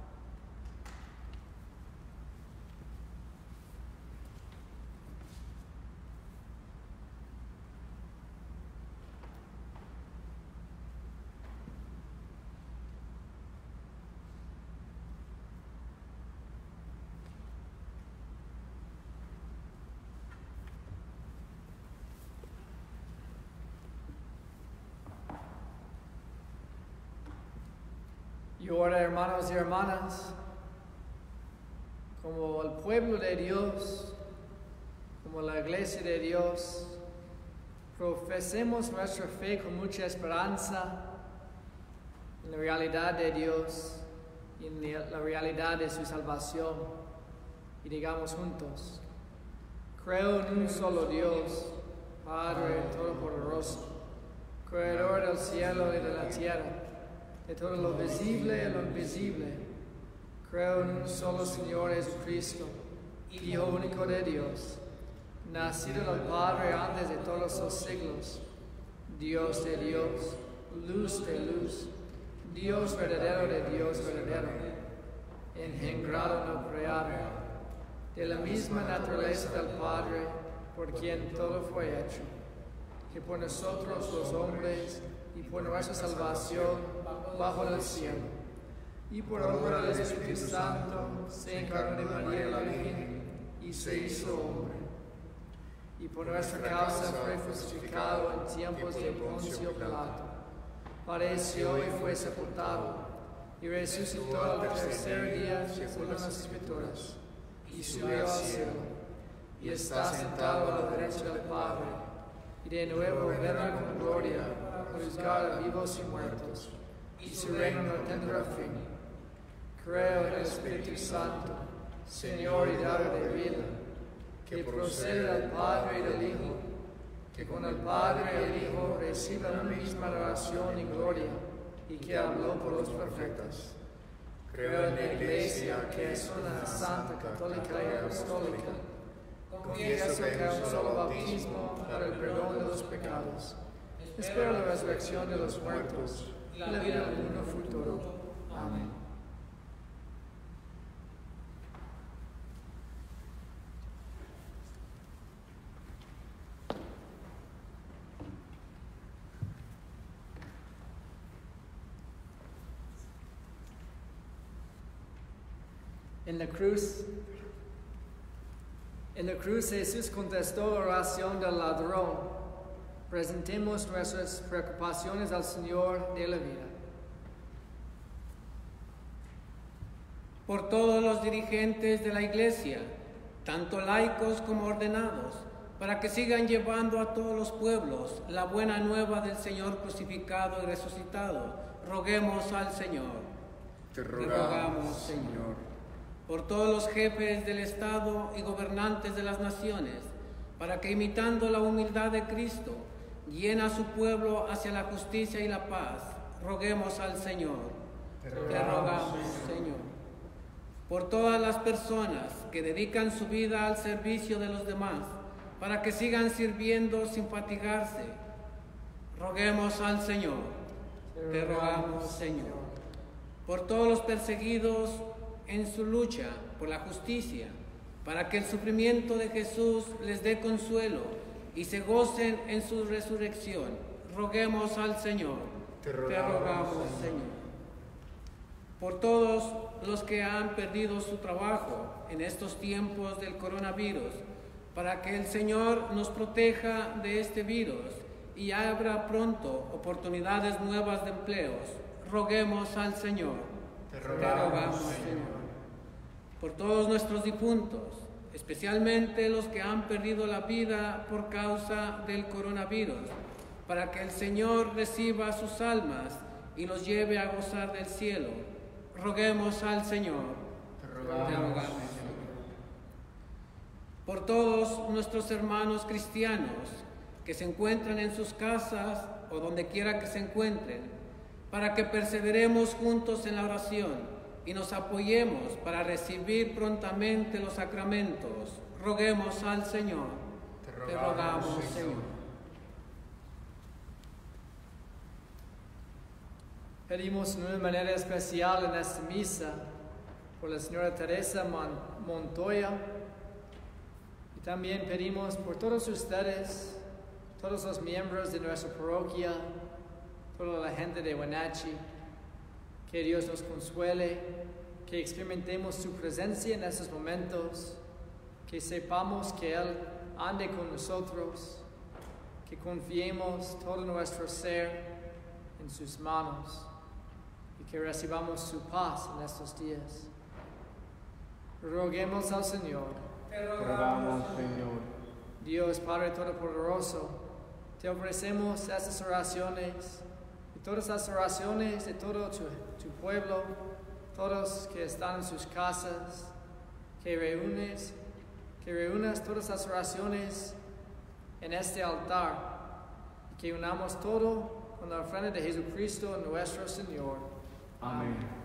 Y ahora, hermanos y hermanas, como el pueblo de Dios, como la iglesia de Dios, profesemos nuestra fe con mucha esperanza en la realidad de Dios y en la realidad de su salvación. Y digamos juntos: creo en un solo Dios, Padre Todopoderoso, Creador del cielo y de la tierra, de todo lo visible y lo invisible. Creo en un solo Señor Jesucristo, Hijo único de Dios, nacido del Padre antes de todos los siglos, Dios de Dios, luz de luz, Dios verdadero de Dios verdadero, engendrado no creado, de la misma naturaleza del Padre, por quien todo fue hecho, que por nosotros los hombres y por nuestra salvación bajo el cielo, y por obra del Espíritu Santo se encarnó de María la Virgen y se hizo hombre, y por nuestra causa fue crucificado en tiempos de Poncio Pilato, padeció y fue sepultado, y resucitó al tercer día según las Escrituras, y subió al cielo, y está sentado a la derecha del Padre, y de nuevo vendrá con gloria a juzgar a vivos y muertos, y su reino no tendrá fin. Creo en el Espíritu Santo, Señor y dador de vida, que procede del Padre y del Hijo, que con el Padre y el Hijo reciben la misma adoración y gloria, y que habló por los profetas. Creo en la Iglesia, que es una santa, católica y apostólica. Confieso que hay un solo bautismo para el perdón de los pecados. Espero la resurrección de los muertos y la vida del mundo futuro. Amén. En la cruz Jesús contestó la oración del ladrón Presentemos nuestras preocupaciones al Señor de la vida. Por todos los dirigentes de la Iglesia, tanto laicos como ordenados, para que sigan llevando a todos los pueblos la buena nueva del Señor crucificado y resucitado, roguemos al Señor. Te rogamos, Señor. Por todos los jefes del Estado y gobernantes de las naciones, para que imitando la humildad de Cristo, guíen a su pueblo hacia la justicia y la paz, roguemos al Señor. Te rogamos, Señor. Por todas las personas que dedican su vida al servicio de los demás, para que sigan sirviendo sin fatigarse, roguemos al Señor. Te rogamos, Señor. Por todos los perseguidos en su lucha por la justicia, para que el sufrimiento de Jesús les dé consuelo y se gocen en su resurrección, roguemos al Señor. Te rogamos, Señor. Por todos los que han perdido su trabajo en estos tiempos del coronavirus, para que el Señor nos proteja de este virus y abra pronto oportunidades nuevas de empleos, roguemos al Señor. Te rogamos, Señor. Por todos nuestros difuntos, especialmente los que han perdido la vida por causa del coronavirus, para que el Señor reciba sus almas y los lleve a gozar del cielo, roguemos al Señor. Te rogamos, Señor. Por todos nuestros hermanos cristianos que se encuentran en sus casas o donde quiera que se encuentren, para que perseveremos juntos en la oración y nos apoyemos para recibir prontamente los sacramentos, roguemos al Señor. Te rogamos, Señor. Pedimos de una manera especial en esta misa por la señora Teresa Montoya, y también pedimos por todos ustedes, todos los miembros de nuestra parroquia, toda la gente de Wenatchee, que Dios nos consuele, que experimentemos su presencia en estos momentos, que sepamos que Él ande con nosotros, que confiemos todo nuestro ser en sus manos y que recibamos su paz en estos días. Roguemos al Señor. Te rogamos, Señor. Dios Padre Todopoderoso, te ofrecemos estas oraciones y todas las oraciones de todo tu pueblo, todos que están en sus casas, que reúnas todas las oraciones en este altar, y que unamos todo con la ofrenda de Jesucristo nuestro Señor. Amén.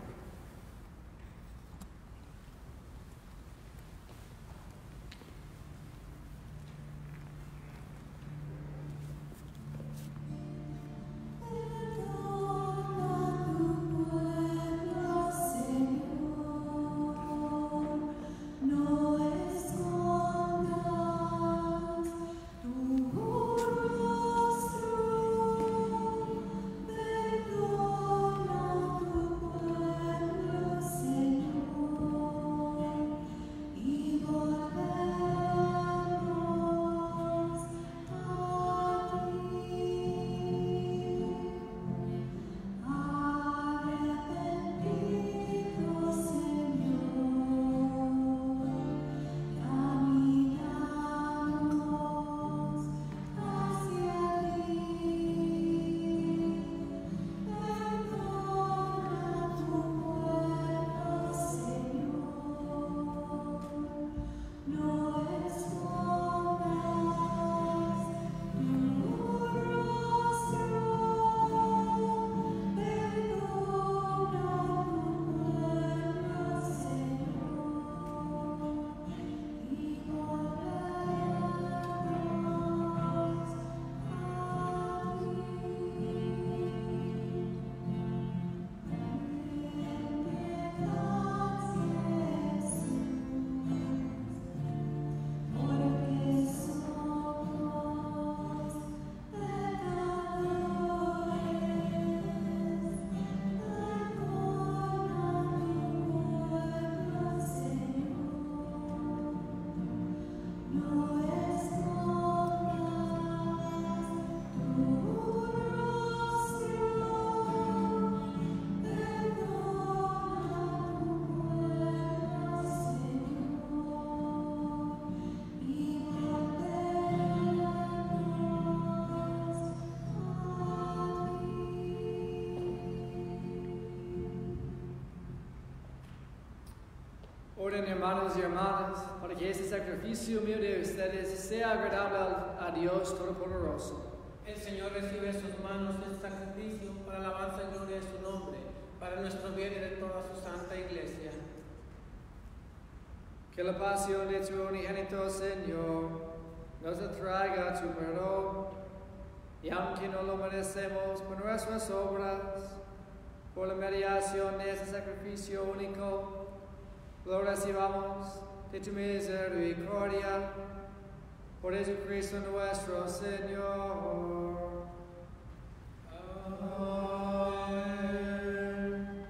Perdona tu pueblo. Oren hermanos y hermanas, para que este sacrificio mío de ustedes sea agradable a Dios Todopoderoso. El Señor recibe en sus manos este sacrificio para alabanza y gloria de su nombre, para nuestro bien y de toda su santa iglesia. Que la pasión de tu unigénito Señor nos atraiga a tu perdón, y aunque no lo merecemos por nuestras obras, por la mediación de este sacrificio único, lo recibamos de tu misericordia, por Jesucristo nuestro Señor. Amén.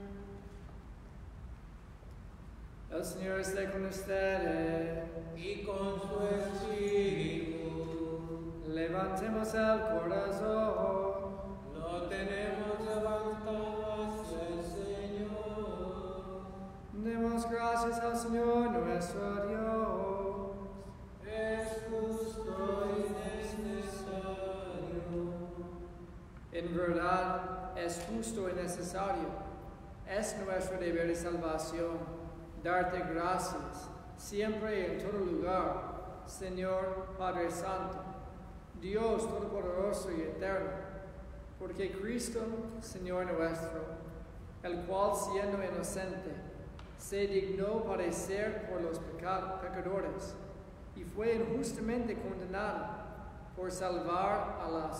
El Señor esté con ustedes. Y con su espíritu. Levantemos el corazón. Lo tenemos levantado hacia el Señor. Demos gracias al Señor nuestro Dios. Es justo y necesario. En verdad es justo y necesario. Es nuestro deber y salvación darte gracias siempre y en todo lugar, Señor Padre Santo, Dios Todopoderoso y Eterno, porque Cristo, Señor nuestro, el cual siendo inocente, se dignó padecer por los pecadores y fue injustamente condenado por salvar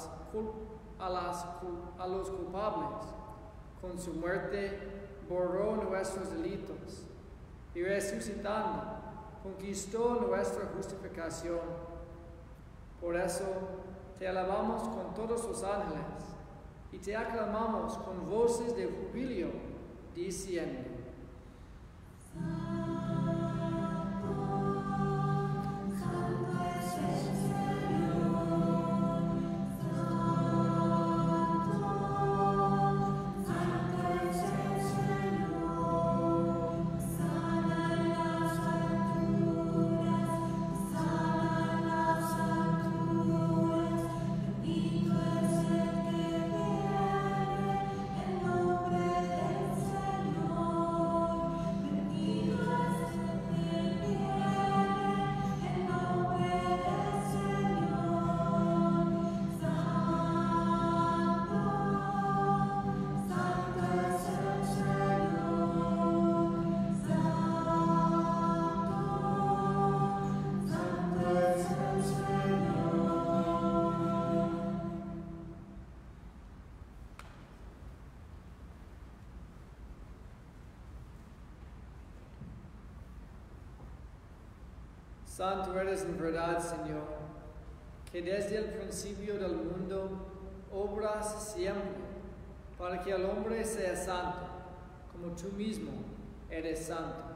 a los culpables. Con su muerte borró nuestros delitos y resucitando conquistó nuestra justificación. Por eso te alabamos con todos los ángeles y te aclamamos con voces de jubileo, diciendo: Santo eres en verdad, Señor, que desde el principio del mundo obras siempre para que el hombre sea santo, como tú mismo eres santo.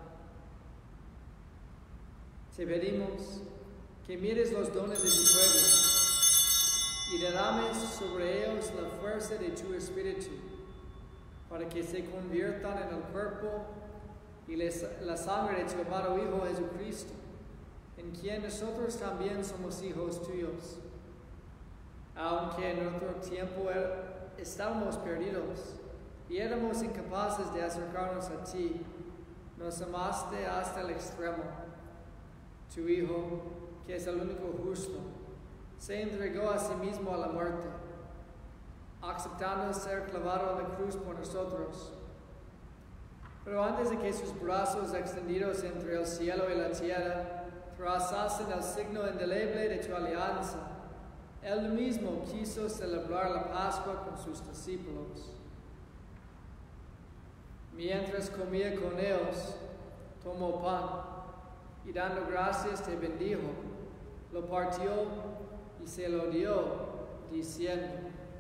Te pedimos que mires los dones de tu pueblo y derrames sobre ellos la fuerza de tu Espíritu, para que se conviertan en el cuerpo y la sangre de tu amado Hijo Jesucristo, en quien nosotros también somos hijos tuyos. Aunque en otro tiempo estábamos perdidos y éramos incapaces de acercarnos a ti, nos amaste hasta el extremo. Tu Hijo, que es el único justo, se entregó a sí mismo a la muerte, aceptando ser clavado en la cruz por nosotros. Pero antes de que sus brazos extendidos entre el cielo y la tierra trazasen el signo indeleble de tu alianza, Él mismo quiso celebrar la Pascua con sus discípulos. Mientras comía con ellos, tomó pan y dando gracias te bendijo, lo partió y se lo dio, diciendo: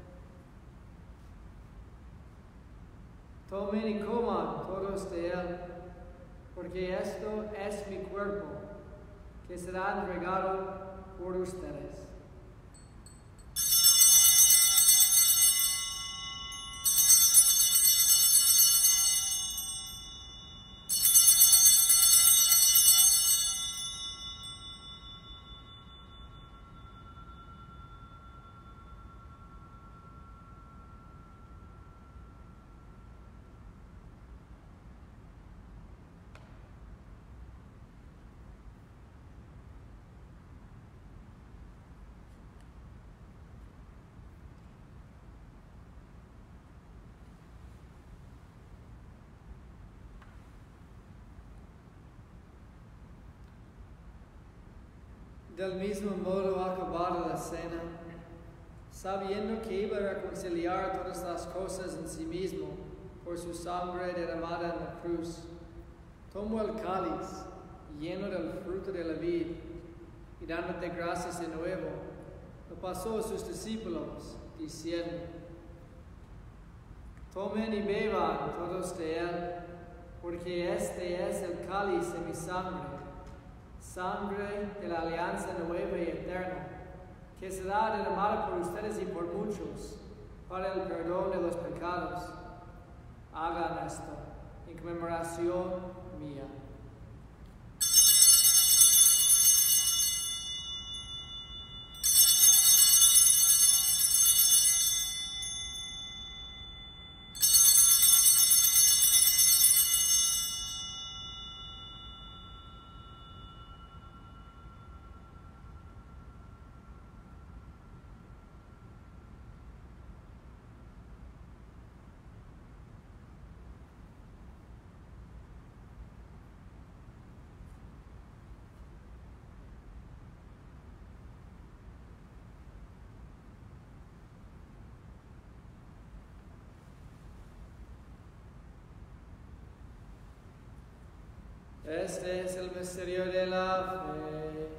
tomen y coman todos de él, porque esto es mi cuerpo, que será entregado por ustedes. Del mismo modo, acabada la cena, sabiendo que iba a reconciliar todas las cosas en sí mismo por su sangre derramada en la cruz, tomó el cáliz lleno del fruto de la vid y dándote gracias de nuevo, lo pasó a sus discípulos, diciendo: Tomen y beban todos de él, porque este es el cáliz de mi sangre, sangre de la alianza nueva y eterna, que será derramada por ustedes y por muchos para el perdón de los pecados. Hagan esto en conmemoración mía. Este es el misterio de la fe.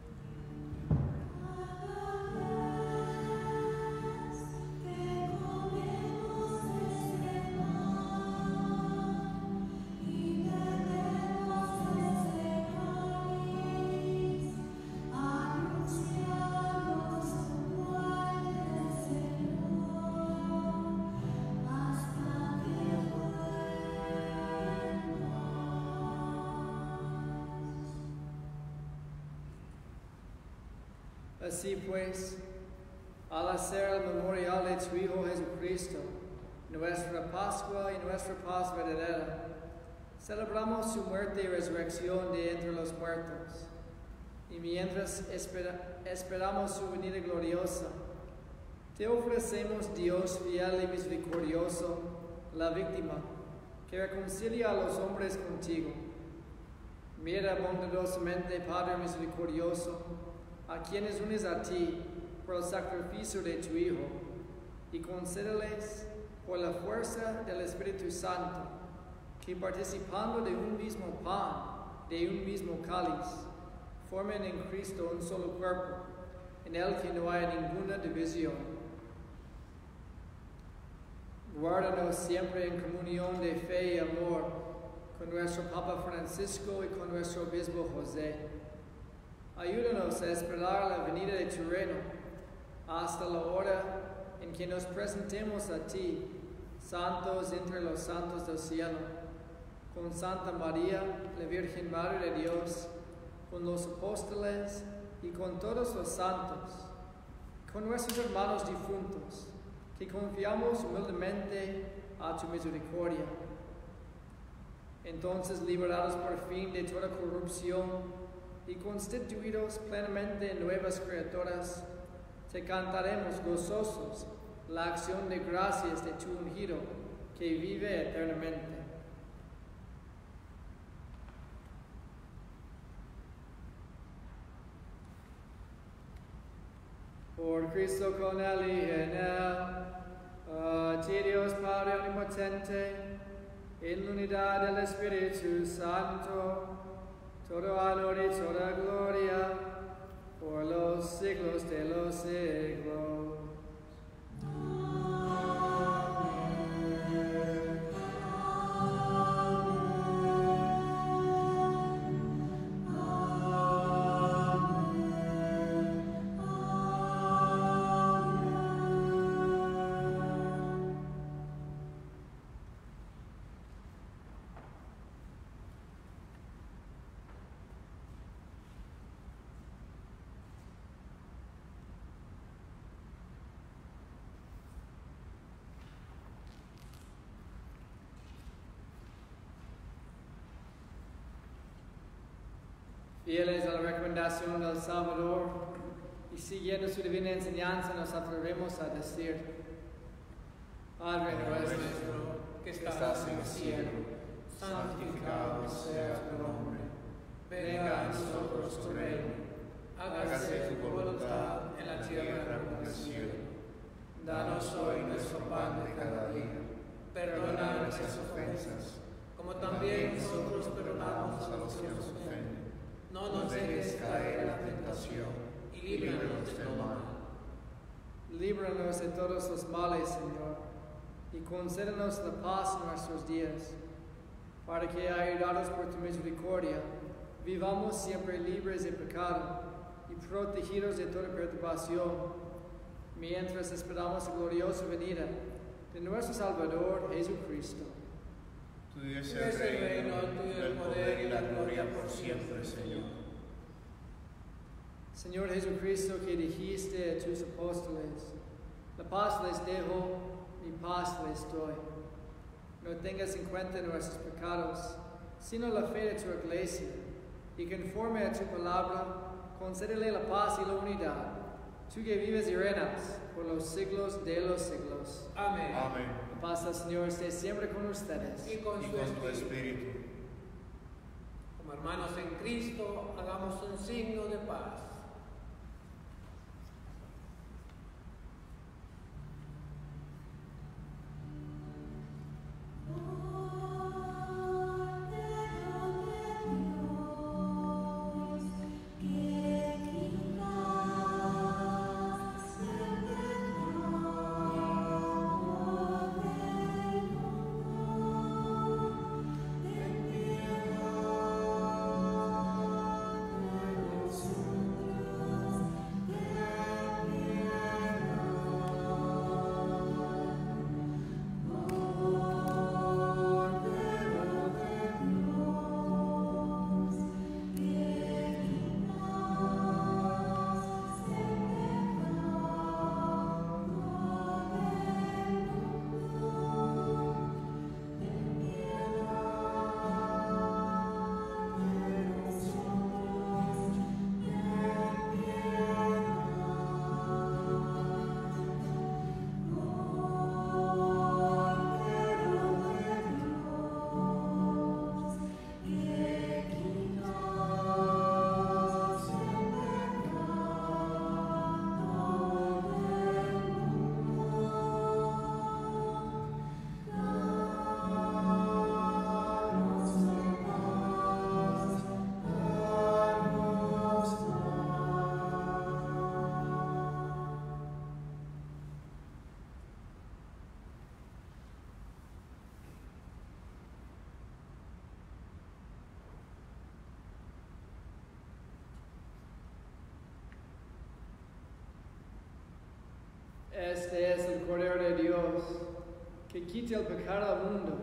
Así pues, al hacer el memorial de tu Hijo Jesucristo, nuestra Pascua y nuestra paz verdadera, celebramos su muerte y resurrección de entre los muertos. Y mientras esperamos su venida gloriosa, te ofrecemos, Dios fiel y misericordioso, la víctima que reconcilia a los hombres contigo. Mira bondadosamente, Padre misericordioso, a quienes unes a ti por el sacrificio de tu Hijo, y concédeles por la fuerza del Espíritu Santo, que participando de un mismo pan, de un mismo cáliz, formen en Cristo un solo cuerpo, en el que no haya ninguna división. Guárdanos siempre en comunión de fe y amor con nuestro Papa Francisco y con nuestro Obispo José. Ayúdanos a esperar la venida de tu reino hasta la hora en que nos presentemos a ti, santos entre los santos del cielo, con Santa María, la Virgen Madre de Dios, con los apóstoles y con todos los santos, con nuestros hermanos difuntos, que confiamos humildemente a tu misericordia. Entonces, liberados por fin de toda corrupción, y constituidos plenamente en nuevas criaturas, te cantaremos gozosos la acción de gracias de tu ungido, que vive eternamente. Por Cristo, con él y en él, a ti Dios Padre omnipotente, en la unidad del Espíritu Santo, todo honor y toda gloria, por los siglos de los siglos. Fieles a la recomendación del Salvador y siguiendo su divina enseñanza, nos atrevemos a decir: Padre nuestro que estás en el cielo, santificado sea tu nombre. Venga a nosotros tu reino. Hágase tentación y líbranos de todo mal. Líbranos de todos los males, Señor, y concédenos la paz en nuestros días, para que, ayudados por tu misericordia, vivamos siempre libres de pecado y protegidos de toda perturbación, mientras esperamos la gloriosa venida de nuestro Salvador Jesucristo. Tuyo es el reino, el poder y la gloria por siempre, Señor. Señor Jesucristo, que dijiste a tus apóstoles, la paz les dejo, mi paz les doy. No tengas en cuenta nuestros pecados, sino la fe de tu iglesia, y conforme a tu palabra, concédele la paz y la unidad, tú que vives y reinas por los siglos de los siglos. Amén. Amén. La paz del Señor esté siempre con ustedes. Y con Y su con tu espíritu. espíritu. Como hermanos en Cristo, hagamos un signo de paz. Este es el Cordero de Dios, que quita el pecado del mundo.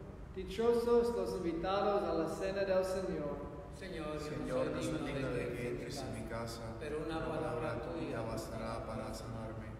Dichosos los invitados a la cena del Señor. Señor, Señor, no soy digno de que en entres en mi casa, pero una palabra tuya bastará para sanarme.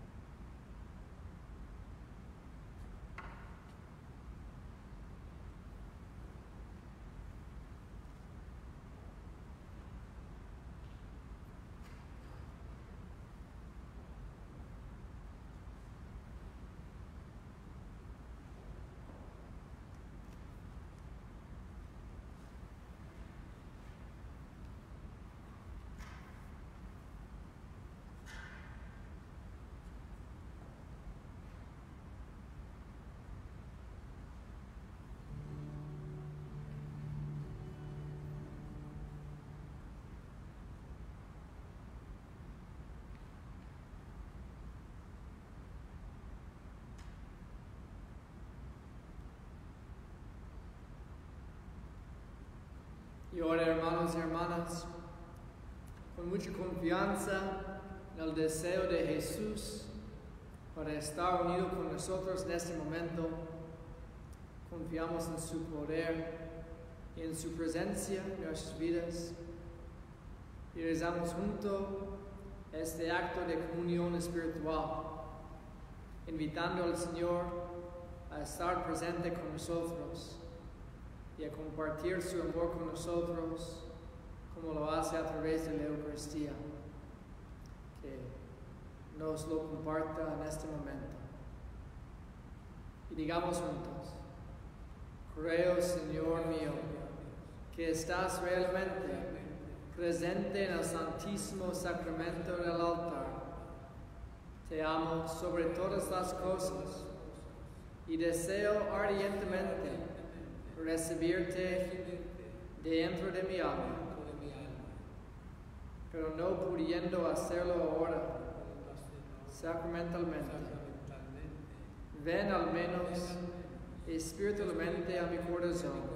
Y ahora, hermanos y hermanas, con mucha confianza en el deseo de Jesús para estar unido con nosotros en este momento, confiamos en su poder y en su presencia en nuestras vidas y realizamos juntos este acto de comunión espiritual, invitando al Señor a estar presente con nosotros y a compartir su amor con nosotros como lo hace a través de la Eucaristía. Que nos lo comparta en este momento. Y digamos juntos: creo, Señor mío, que estás realmente presente en el Santísimo Sacramento del altar. Te amo sobre todas las cosas y deseo ardientemente recibirte dentro de mi alma. pero no pudiendo hacerlo ahora sacramentalmente. Ven al menos espiritualmente a mi corazón.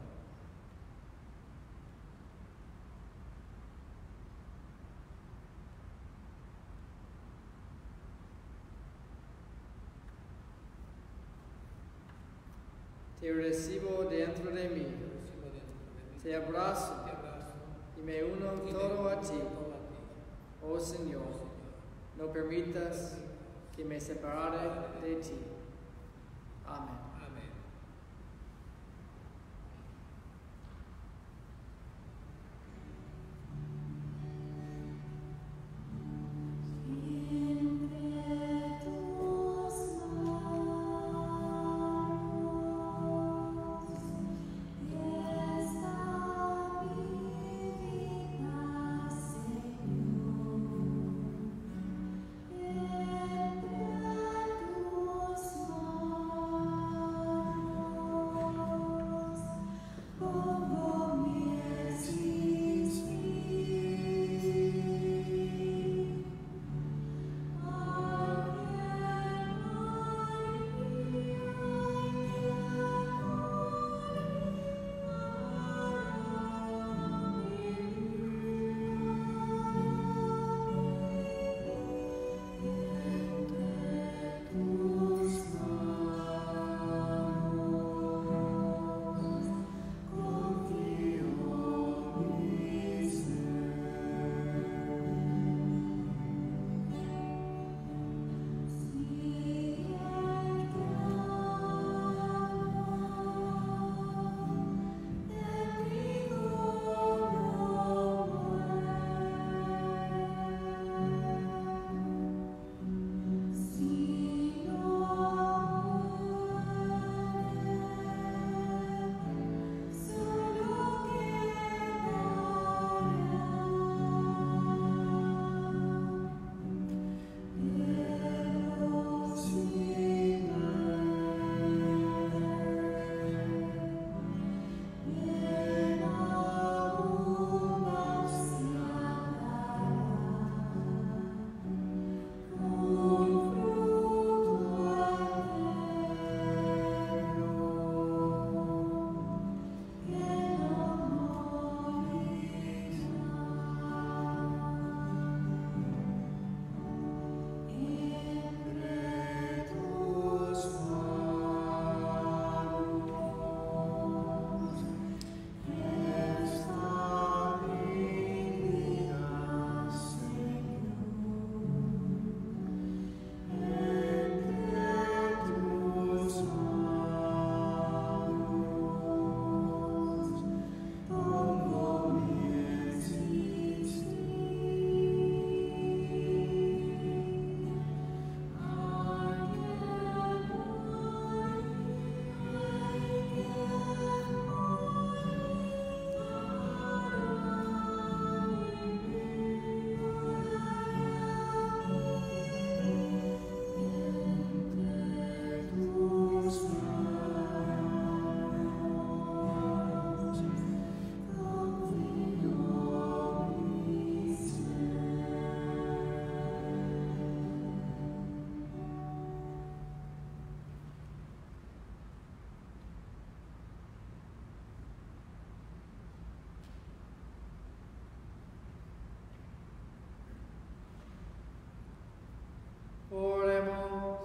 Te recibo dentro de mí, te abrazo y me uno todo a ti. Oh Señor, no permitas que me separe de ti. Amén. Oremos.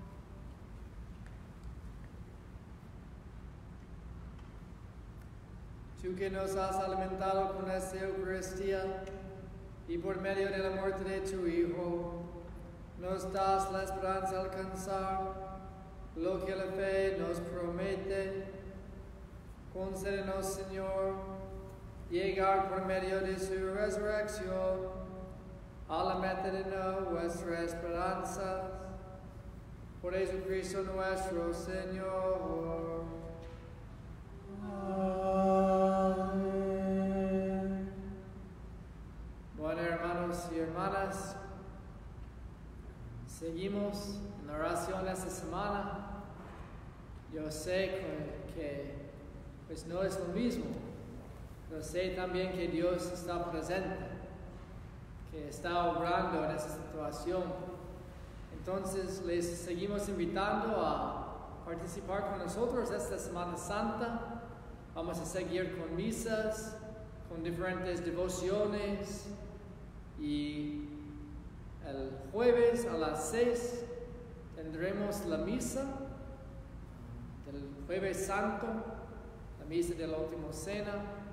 Tú que nos has alimentado con esta Eucaristía y por medio de la muerte de tu Hijo, nos das la esperanza de alcanzar lo que la fe nos promete. Concédenos, Señor, llegar por medio de su resurrección a la meta de nuestra esperanza. Por Jesucristo nuestro Señor. Amén. Bueno, hermanos y hermanas, seguimos en la oración esta semana. Yo sé que pues no es lo mismo, pero sé también que Dios está presente que está obrando en esa situación. Entonces les seguimos invitando a participar con nosotros esta Semana Santa. Vamos a seguir con misas, con diferentes devociones, y el jueves a las 6 tendremos la misa del Jueves Santo, la misa de la Última Cena.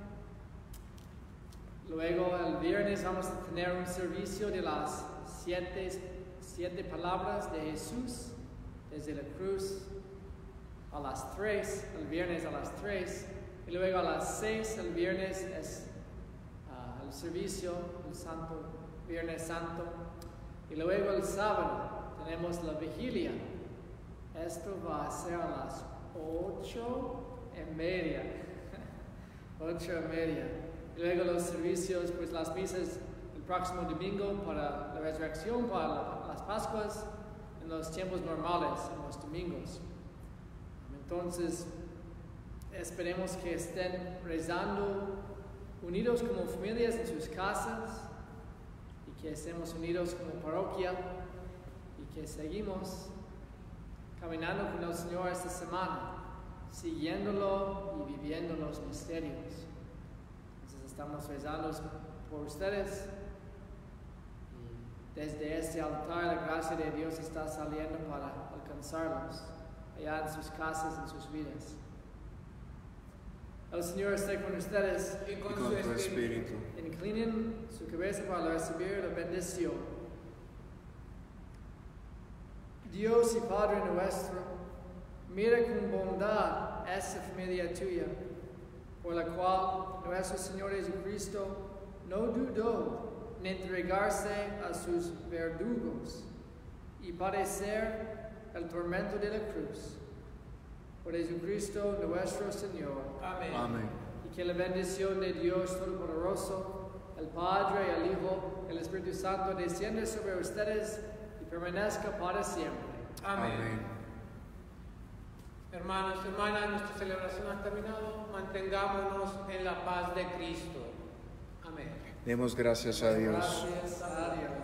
Luego el viernes vamos a tener un servicio de las siete palabras de Jesús desde la cruz a las 3, el viernes a las 3. Y luego a las 6 el viernes es el servicio, el Santo, Viernes Santo. Y luego el sábado tenemos la vigilia. Esto va a ser a las 8:30. 8:30. Y luego los servicios, pues las misas el próximo domingo para la resurrección, para las Pascuas, en los tiempos normales, en los domingos. Entonces, esperemos que estén rezando unidos como familias en sus casas, y que estemos unidos como parroquia, y que seguimos caminando con el Señor esta semana, siguiéndolo y viviendo los misterios. Entonces estamos rezando por ustedes, y desde este altar la gracia de Dios está saliendo para alcanzarlos allá en sus casas, en sus vidas. El Señor esté con ustedes Y con Y con tu espíritu. Inclinen su cabeza para recibir la bendición. Dios y Padre nuestro, mira con bondad esta familia tuya, por la cual nuestro Señor Jesucristo no dudó en entregarse a sus verdugos y padecer el tormento de la cruz. Por Jesucristo nuestro Señor. Amén. Amén. Y que la bendición de Dios Todopoderoso, el Padre, el Hijo, el Espíritu Santo, descienda sobre ustedes y permanezca para siempre. Amén. Hermanos, hermanas, nuestra celebración ha terminado. Mantengámonos en la paz de Cristo. Amén. Demos gracias a Dios. Gracias a Dios.